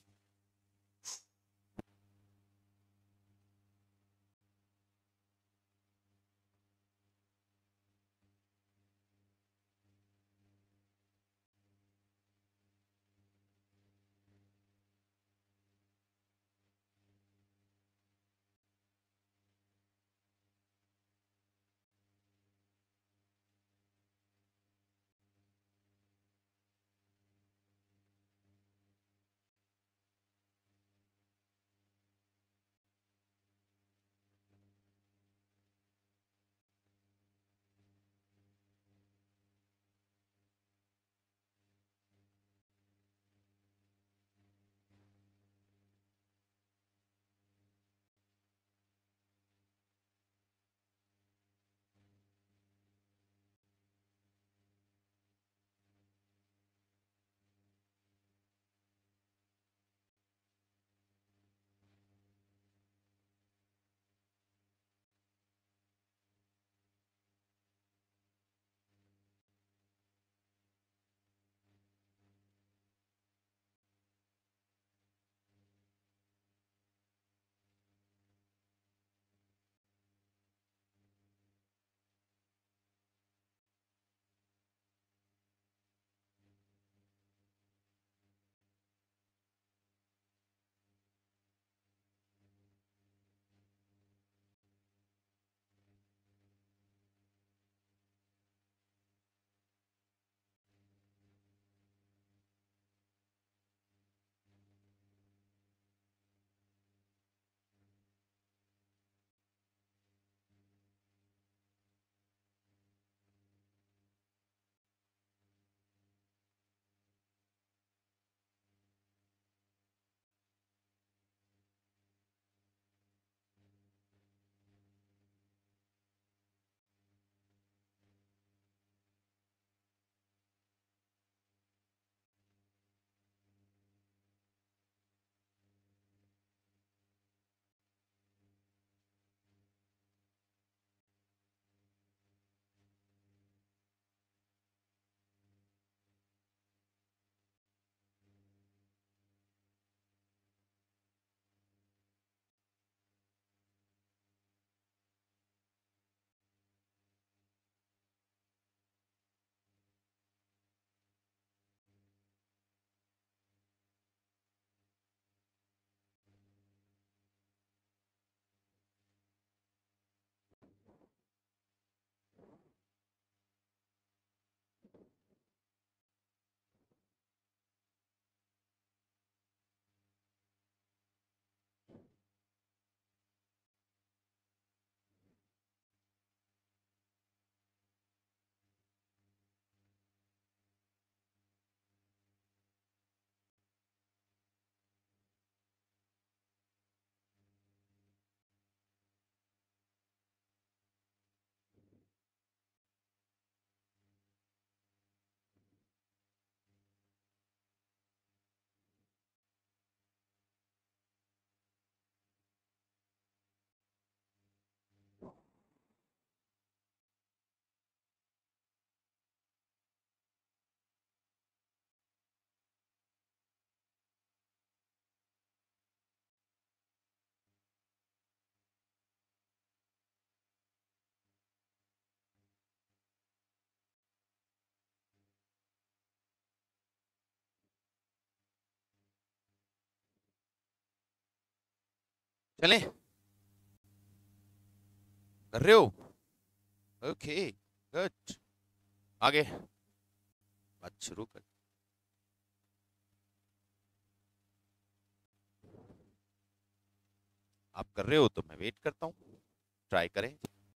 Speaker 1: चलें? कर रहे हो? ओके गुड, आगे बात शुरू कर। आप कर रहे हो तो मैं वेट करता हूँ, ट्राई करें।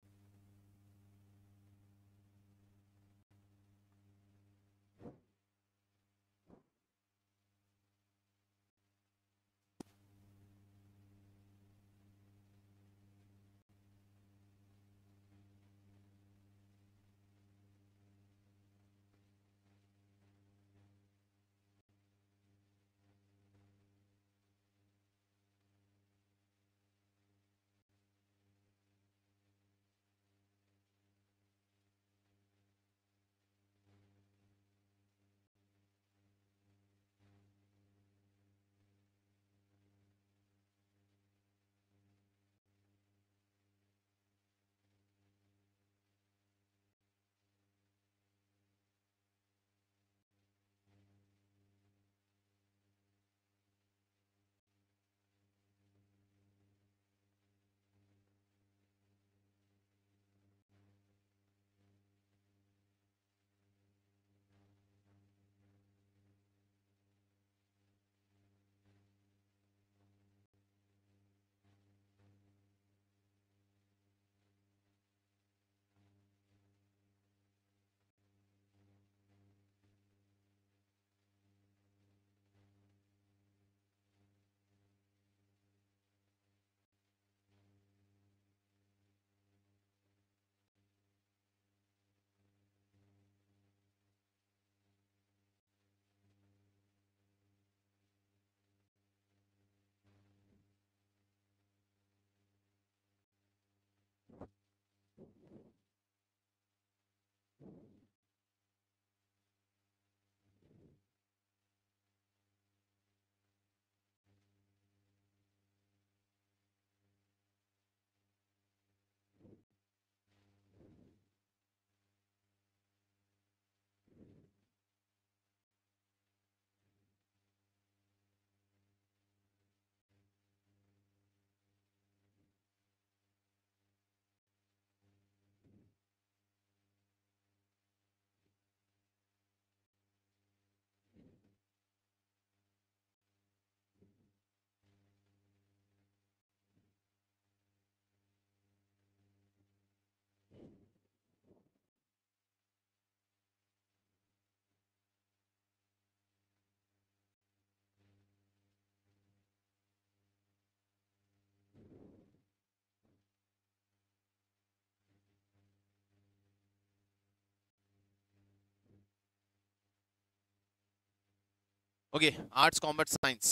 Speaker 1: Okay, arts commerce science,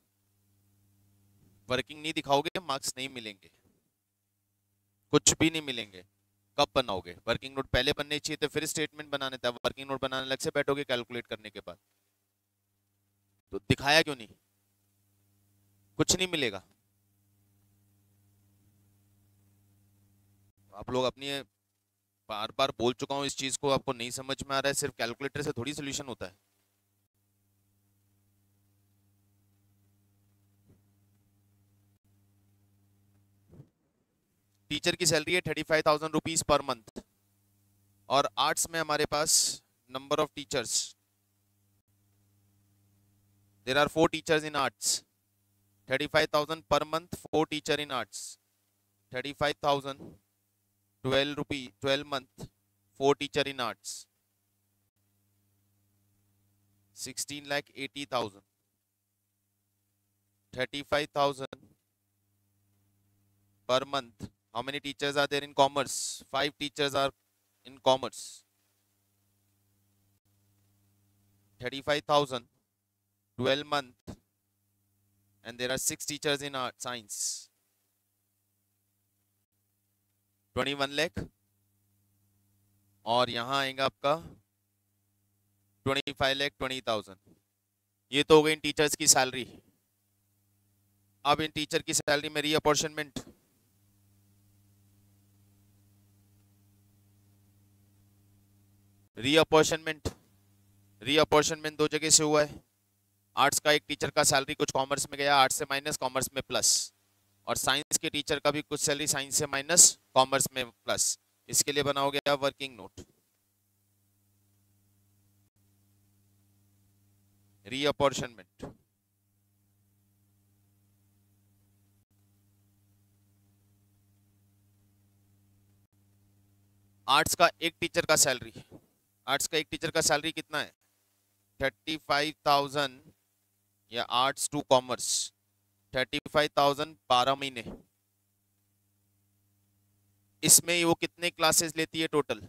Speaker 1: working नहीं दिखाओगे मार्क्स नहीं मिलेंगे, कुछ भी नहीं मिलेंगे। कब बनाओगे? वर्किंग नोट पहले बनने चाहिए थे, फिर स्टेटमेंट बनाने थे। वर्किंग नोट बनाने अलग से बैठोगे कैलकुलेट करने के बाद, तो दिखाया क्यों नहीं? कुछ नहीं मिलेगा। आप लोग अपनी, बार बार बोल चुका हूं इस चीज को, आपको नहीं समझ में आ रहा है। सिर्फ कैलकुलेटर से थोड़ी सोल्यूशन होता है। टीचर की सैलरी है thirty five thousand rupees per month, और आर्ट्स में हमारे पास number of teachers, there are four teachers in arts, thirty five thousand per month, four teacher in arts, thirty five thousand, twelve rupee twelve month, four teacher in arts, sixteen lakh eighty thousand, thirty five thousand per month. How many teachers are there in commerce? Five teachers are in commerce. thirty-five thousand, twelve month, and there are six teachers in art science. twenty-one lakh, और यहाँ आएगा आपका twenty-five lakh twenty thousand. ये तो हो गई इन teachers की salary. अब इन टीचर की सैलरी में रीअपॉर्शनमेंट, रीअपॉर्शनमेंट रीअपॉर्शनमेंट दो जगह से हुआ है। आर्ट्स का एक टीचर का सैलरी कुछ कॉमर्स में गया, आर्ट्स से माइनस, कॉमर्स में प्लस, और साइंस के टीचर का भी कुछ सैलरी साइंस से माइनस, कॉमर्स में प्लस। इसके लिए बनाओगे आप वर्किंग नोट। रीअपॉर्शनमेंट, आर्ट्स का एक टीचर का सैलरी, आर्ट्स का एक टीचर का सैलरी कितना है? थर्टी फाइव थाउजेंड, या arts to commerce thirty five thousand बारह महीने। इसमें वो कितने क्लासेस लेती है total?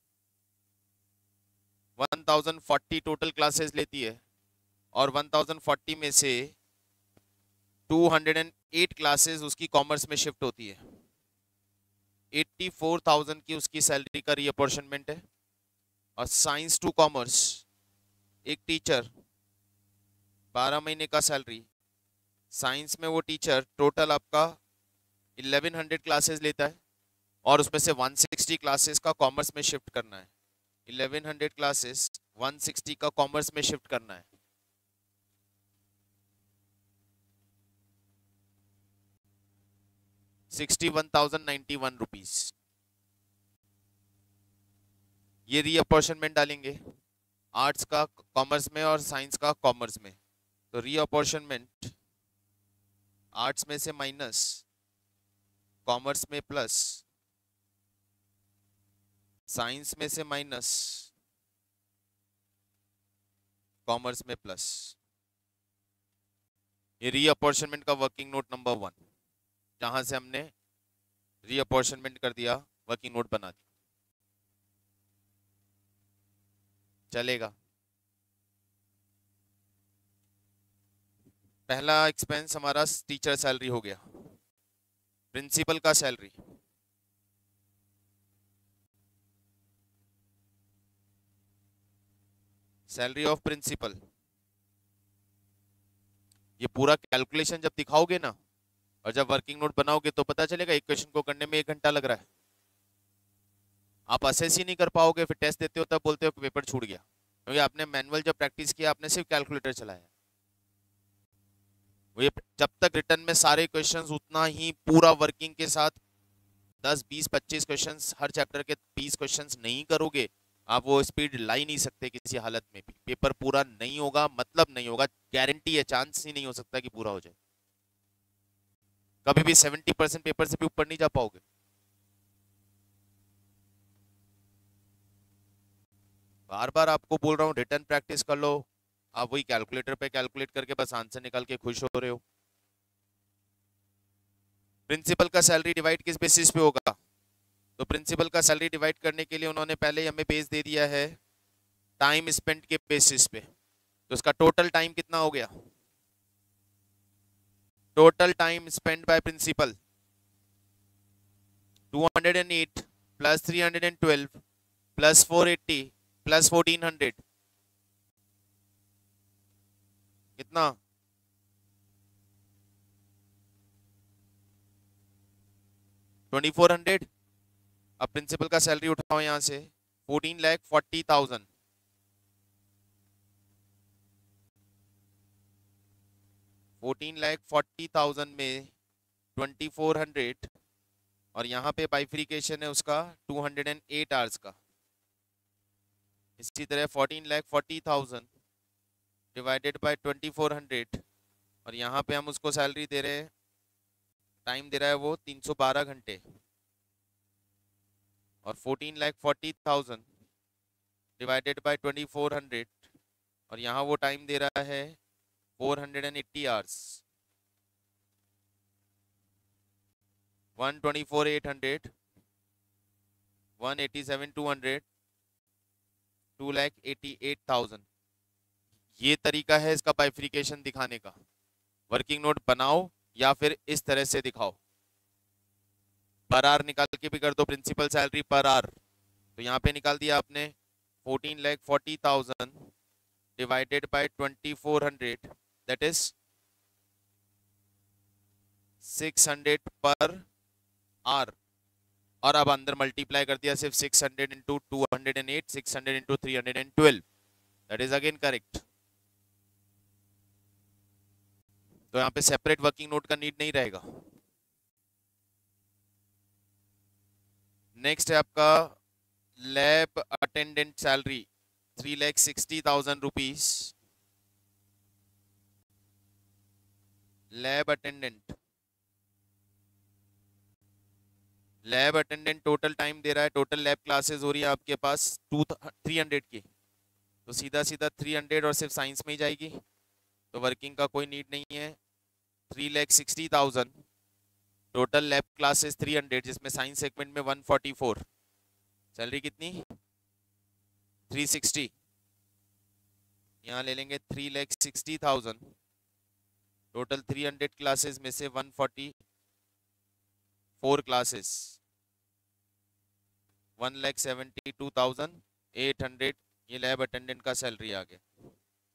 Speaker 1: One thousand forty total classes लेती है, और वन थाउजेंड फोर्टी में से टू हंड्रेड एट क्लासेस उसकी कॉमर्स में शिफ्ट होती है। एट्टी फोर थाउजेंड की उसकी सैलरी का रीअपॉर्शनमेंट है। और साइंस टू कॉमर्स एक टीचर बारह महीने का सैलरी, साइंस में वो टीचर टोटल आपका इलेवन हंड्रेड क्लासेस लेता है, और उसमें से वन सिक्सटी क्लासेस का कॉमर्स में शिफ्ट करना है। Eleven hundred classes one sixty का कॉमर्स में शिफ्ट करना है। Sixty one thousand ninety one rupees. ये रीअपॉर्शनमेंट डालेंगे आर्ट्स का कॉमर्स में और साइंस का कॉमर्स में। तो रीअपॉर्शनमेंट आर्ट्स में से माइनस, कॉमर्स में प्लस, साइंस में से माइनस, कॉमर्स में प्लस। ये रीअपॉर्शनमेंट का वर्किंग नोट नंबर वन, जहां से हमने रीअपॉर्शनमेंट कर दिया, वर्किंग नोट बना दिया। चलेगा। पहला एक्सपेंस हमारा टीचर सैलरी हो गया। प्रिंसिपल का सैलरी, सैलरी ऑफ प्रिंसिपल, ये पूरा कैलकुलेशन जब दिखाओगे ना और जब वर्किंग नोट बनाओगे तो पता चलेगा एक क्वेश्चन को करने में एक घंटा लग रहा है। आप असेस ही नहीं कर पाओगे, फिर टेस्ट देते हो तब बोलते हो कि पेपर छूट गया, क्योंकि आपने मैनुअल जब प्रैक्टिस किया आपने सिर्फ कैलकुलेटर चलाया। वो जब तक रिटर्न में सारे क्वेश्चंस उतना ही पूरा वर्किंग के साथ दस बीस पच्चीस क्वेश्चंस हर चैप्टर के बीस क्वेश्चंस नहीं करोगे, आप वो स्पीड ला ही नहीं सकते किसी हालत में भी। पेपर पूरा नहीं होगा, मतलब नहीं होगा, गारंटी है, चांस ही नहीं हो सकता कि पूरा हो जाए। कभी भी सेवेंटी परसेंट पेपर से भी ऊपर नहीं जा पाओगे। बार बार आपको बोल रहा हूँ रिटर्न प्रैक्टिस कर लो, आप वही कैलकुलेटर पे कैलकुलेट करके बस आंसर निकाल के खुश हो रहे हो। प्रिंसिपल का सैलरी डिवाइड किस बेसिस पे होगा? तो प्रिंसिपल का सैलरी डिवाइड करने के लिए उन्होंने पहले ही हमें बेस दे दिया है टाइम स्पेंट के बेसिस पे। तो उसका टोटल टाइम कितना हो गया? Total time spent by principal two hundred eight plus three hundred twelve plus four eighty plus fourteen hundred, कितना? Twenty four hundred. अब प्रिंसिपल का सैलरी उठाओ यहां से, fourteen lakh forty thousand. Fourteen lakh forty thousand में ट्वेंटी फोर हंड्रेड, और यहाँ पे बाइफ्रिकेशन है उसका टू हंड्रेड एट आवर्स का। इसी तरह fourteen lakh forty thousand divided by twenty four hundred, और यहाँ पे हम उसको सैलरी दे रहे हैं, टाइम दे रहा है वो तीन सौ बारह घंटे, और fourteen lakh forty thousand divided by twenty four hundred, और यहाँ वो टाइम दे रहा है four hundred eighty hours. One twenty four eight hundred, one eighty seven two hundred, two lakh eighty eight thousand. ये तरीका है इसका बाइफ्रिकेशन दिखाने का। वर्किंग नोट बनाओ या फिर इस तरह से दिखाओ, पर आर निकाल के भी कर दो, प्रिंसिपल सैलरी पर आर। तो यहाँ पे निकाल दिया आपने fourteen lakh forty thousand divided by twenty four hundred, that is six hundred per hour, और अब अंदर मल्टीप्लाई कर दिया सिर्फ six hundred into two hundred eight, six hundred into three hundred twelve, that is again correct. तो यहाँ पे separate working note का नीड नहीं रहेगा। नेक्स्ट है आपका lab attendant salary three lakh sixty thousand rupees. Lab attendant lab attendant total time दे रहा है, टोटल लैब क्लासेस हो रही है आपके पास टू थ्री हंड्रेड की, तो सीधा सीधा थ्री हंड्रेड और सिर्फ साइंस में ही जाएगी, तो वर्किंग का कोई नीड नहीं है। Three lakh sixty thousand total lab classes three hundred, जिसमें साइंस सेगमेंट में वन फोर्टी फोर, सैलरी कितनी थ्री सिक्सटी, यहाँ ले लेंगे three lakh sixty thousand, total three hundred classes में से one forty four classes, one lakh seventy two thousand eight hundred, ये lab attendant का सैलरी आ गया।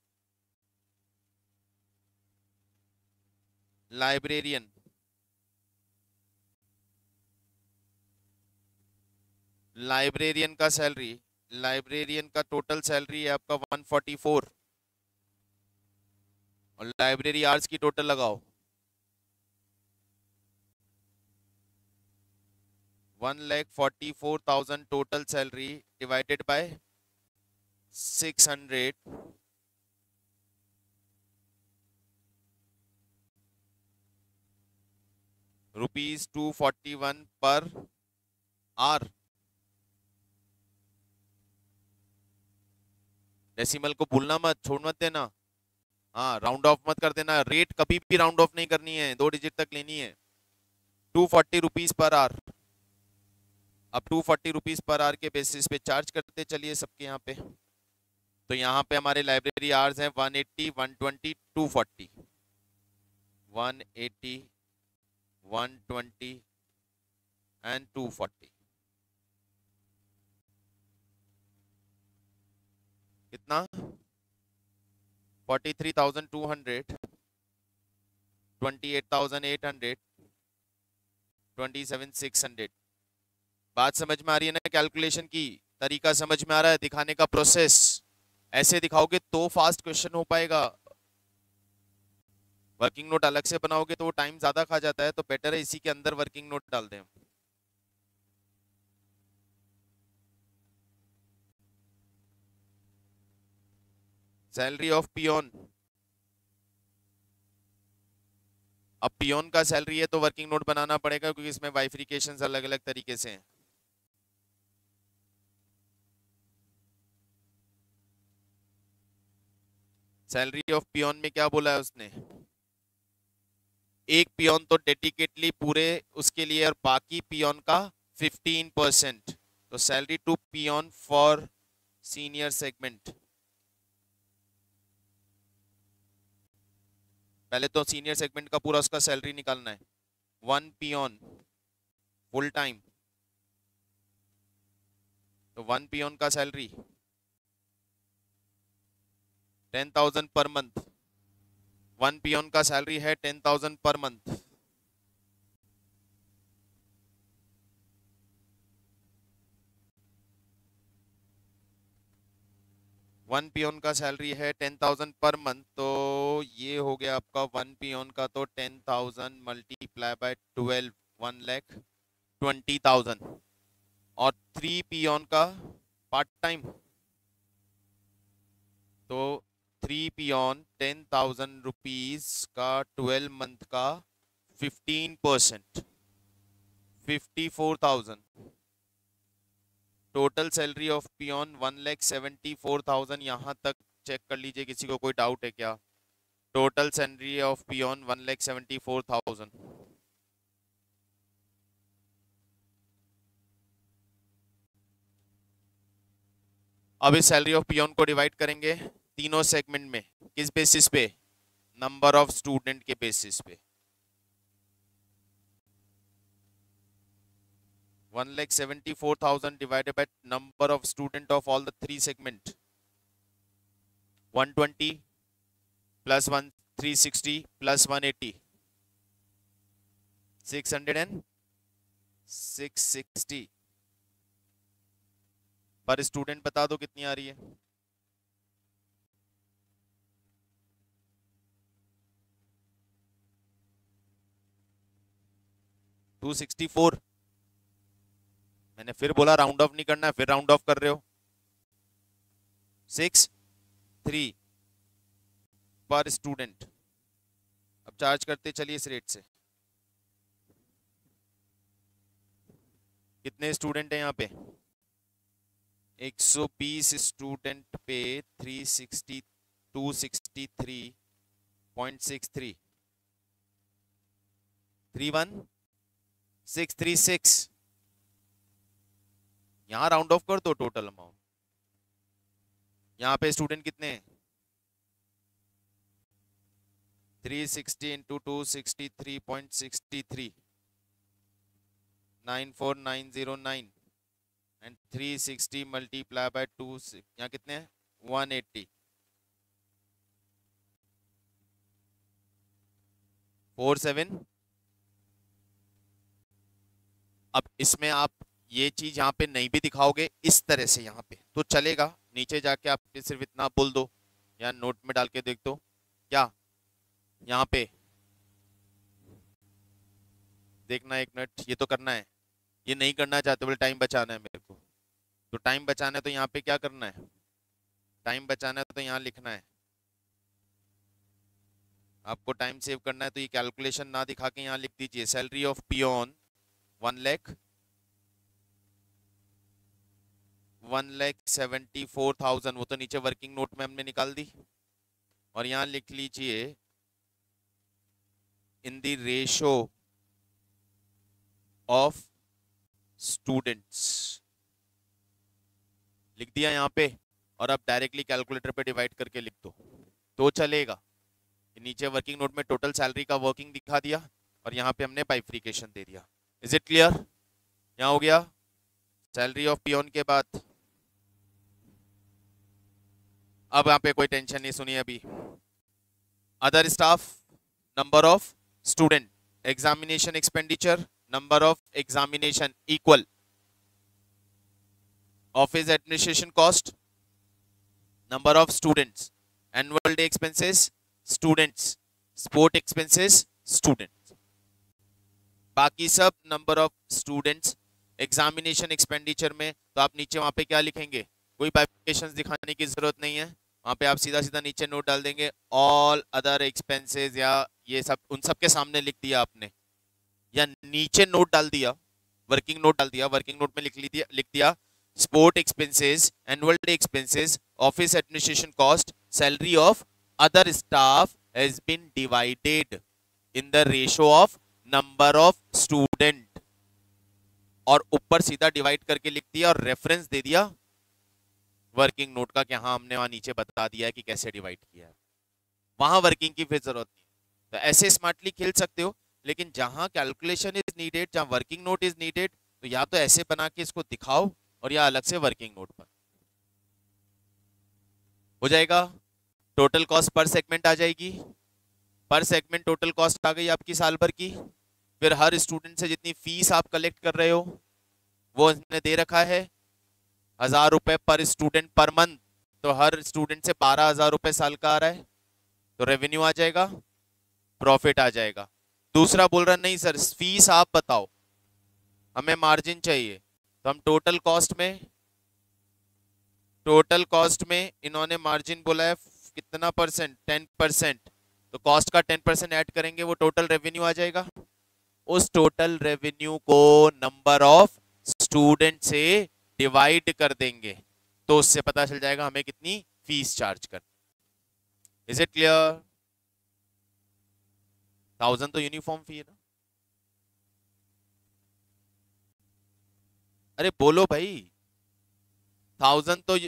Speaker 1: लाइब्रेरियन लाइब्रेरियन का सैलरी लाइब्रेरियन का टोटल सैलरी है आपका वन फोर्टी फोर, और लाइब्रेरी आवर्स की टोटल लगाओ, one lakh forty four thousand total salary divided by six hundred, rupees two forty one per hour. Decimal को भूलना मत, छोड़ मत देना, हाँ राउंड ऑफ मत कर देना, रेट कभी भी राउंड ऑफ नहीं करनी है, दो डिजिट तक लेनी है। Two forty rupees per hour, अब two forty rupees per hour के बेसिस पे चार्ज करते चलिए सबके यहाँ पे, तो यहाँ पे हमारे लाइब्रेरी आवर्स हैं one eighty, one twenty, two forty, one eighty, one twenty and two forty, कितना forty three thousand two hundred, twenty eight thousand eight hundred, twenty seven six hundred. बात समझ में आ रही है ना, कैलकुलेशन की तरीका समझ में आ रहा है, दिखाने का प्रोसेस, ऐसे दिखाओगे तो फास्ट क्वेश्चन हो पाएगा, वर्किंग नोट अलग से बनाओगे तो वो टाइम ज्यादा खा जाता है, तो बेटर है इसी के अंदर वर्किंग नोट डाल दें। सैलरी ऑफ पियोन, अब पियोन का सैलरी है तो वर्किंग नोट बनाना पड़ेगा, क्योंकि इसमें बाइफिकेशंस अलग अलग तरीके से हैं। सैलरी ऑफ पियोन में क्या बोला है उसने, एक पियोन तो डेडिकेटली पूरे उसके लिए और बाकी पियोन का फिफ्टीन परसेंट, तो salary to peon for senior segment, पहले तो सीनियर सेगमेंट का पूरा उसका सैलरी निकालना है। वन पियोन फुल टाइम, तो वन पियोन का salary ten thousand per month, one peon का सैलरी है ten thousand per month, one peon का सैलरी है टेन थाउजेंड पर मंथ, तो ये हो गया आपका वन पियोन का, तो ten thousand multiply by twelve, one lakh twenty thousand, और थ्री पियोन का पार्ट टाइम, तो three peon ten thousand rupees का ट्वेल्व मंथ का fifteen percent, fifty four thousand, total salary of peon one lakh seventy four thousand. यहाँ तक check कर लीजिए, किसी को कोई डाउट है क्या, total salary of peon one lakh seventy four thousand. अब इस सैलरी ऑफ पियोन को डिवाइड करेंगे तीनों सेगमेंट में, किस बेसिस पे, नंबर ऑफ स्टूडेंट के बेसिस पे, one lakh seventy four thousand divided by number of student of all the three segment, one twenty plus one three sixty plus one eighty, six hundred and six sixty per student बता दो कितनी आ रही है, to sixty four, मैंने फिर बोला round of नहीं करना है, फिर राउंड ऑफ कर रहे हो। Six three per student. अब चार्ज करते चलिए इस रेट से। कितने स्टूडेंट हैं यहाँ पे? एक सौ बीस स्टूडेंट पे three sixty two sixty three point six three three one six three six. यहां राउंड ऑफ कर दो टोटल अमाउंट। यहाँ पे स्टूडेंट कितने हैं? Three sixty into two sixty three point sixty three nine four nine zero nine and three sixty multiply by two. यहाँ कितने हैं? One eighty. Four seven. अब इसमें आप ये चीज यहाँ पे नहीं भी दिखाओगे इस तरह से यहाँ पे तो चलेगा, नीचे जाके आप सिर्फ इतना बोल दो या नोट में डाल के देख दो। क्या यहाँ पे देखना, एक मिनट, ये तो करना है, ये नहीं करना चाहते बोले टाइम बचाना है मेरे को, तो टाइम बचाना है तो यहाँ पे क्या करना है? टाइम बचाना है तो यहाँ लिखना है। आपको टाइम सेव करना है तो ये कैलकुलेशन ना दिखा के यहाँ लिख दीजिए salary of peon one lakh one lakh seventy four thousand. वो तो नीचे वर्किंग नोट में हमने निकाल दी। और यहाँ लिख लीजिए in the ratio of students, लिख दिया यहाँ पे। और अब डायरेक्टली कैलकुलेटर पे डिवाइड करके लिख दो तो चलेगा। नीचे वर्किंग नोट में टोटल सैलरी का वर्किंग दिखा दिया और यहाँ पे हमने बाइफ्रिकेशन दे दिया। Is it clear? यहाँ हो गया सैलरी ऑफ पियोन के बाद। अब यहाँ पे कोई टेंशन नहीं, सुनिए अभी। Other staff, number of student, examination expenditure, number of examination equal office administration cost, number of students, annual day expenses students, sport expenses students, बाकी सब number of students. Examination expenditure में तो आप नीचे वहां पे क्या लिखेंगे? कोई बाइफिकेशंस दिखाने की जरूरत नहीं है, वहां पे आप सीधा सीधा नीचे नोट डाल देंगे ऑल अदर एक्सपेंसेस, या ये सब उन सब के सामने लिख दिया आपने, या नीचे नोट डाल दिया, वर्किंग नोट डाल दिया, वर्किंग नोट में लिख दिया लिख दिया sport expenses, annual day expenses, office administration cost, salary of other staff has been divided in the ratio of number of student. और ऊपर सीधा डिवाइड करके लिख दिया और रेफरेंस दे दिया वर्किंग नोट का कि हाँ हमने वहां नीचे बता दिया है कि कैसे डिवाइड किया है। वहां वर्किंग की फिर जरूरत नहीं। तो ऐसे स्मार्टली खेल सकते हो, लेकिन जहां कैलकुलेशन इज नीडेड, जहां वर्किंग नोट इज नीडेड, तो या तो ऐसे बना के इसको दिखाओ और या अलग से वर्किंग नोट पर हो जाएगा। टोटल कॉस्ट पर सेगमेंट आ जाएगी, पर सेगमेंट टोटल कॉस्ट आ गई आपकी साल भर की। फिर हर स्टूडेंट से जितनी फीस आप कलेक्ट कर रहे हो वो इसने दे रखा है हजार रुपए पर स्टूडेंट पर मंथ, तो हर स्टूडेंट से बारह हजार रुपए साल का आ रहा है, तो रेवेन्यू आ जाएगा, प्रॉफिट आ जाएगा। दूसरा बोल रहा नहीं सर फीस आप बताओ, हमें मार्जिन चाहिए, तो हम टोटल कॉस्ट में टोटल कॉस्ट में इन्होंने मार्जिन बोला है कितना परसेंट? Ten percent. तो कॉस्ट का टेन परसेंट ऐड करेंगे वो टोटल रेवेन्यू आ जाएगा। उस टोटल रेवेन्यू को नंबर ऑफ स्टूडेंट से डिवाइड कर देंगे तो उससे पता चल जाएगा हमें कितनी फीस चार्ज करनी। Is it clear? थाउजेंड तो यूनिफॉर्म फी है ना। अरे बोलो भाई, थाउजेंड तो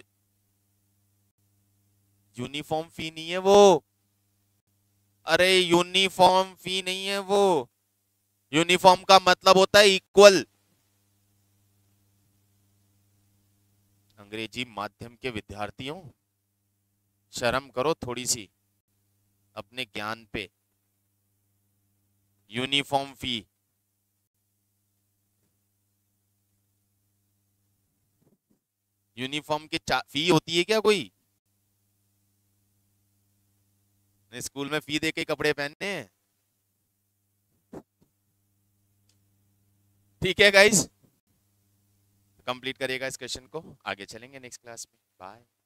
Speaker 1: यूनिफॉर्म फी नहीं है वो। अरे यूनिफॉर्म फी नहीं है वो, यूनिफॉर्म का मतलब होता है इक्वल। अंग्रेजी माध्यम के विद्यार्थियों शर्म करो थोड़ी सी अपने ज्ञान पे। यूनिफॉर्म फी यूनिफॉर्म की फी होती है क्या कोई? स्कूल में फी दे के कपड़े पहनने हैं। ठीक है गाइस, कंप्लीट करिएगा इस क्वेश्चन को, आगे चलेंगे नेक्स्ट क्लास में। बाय।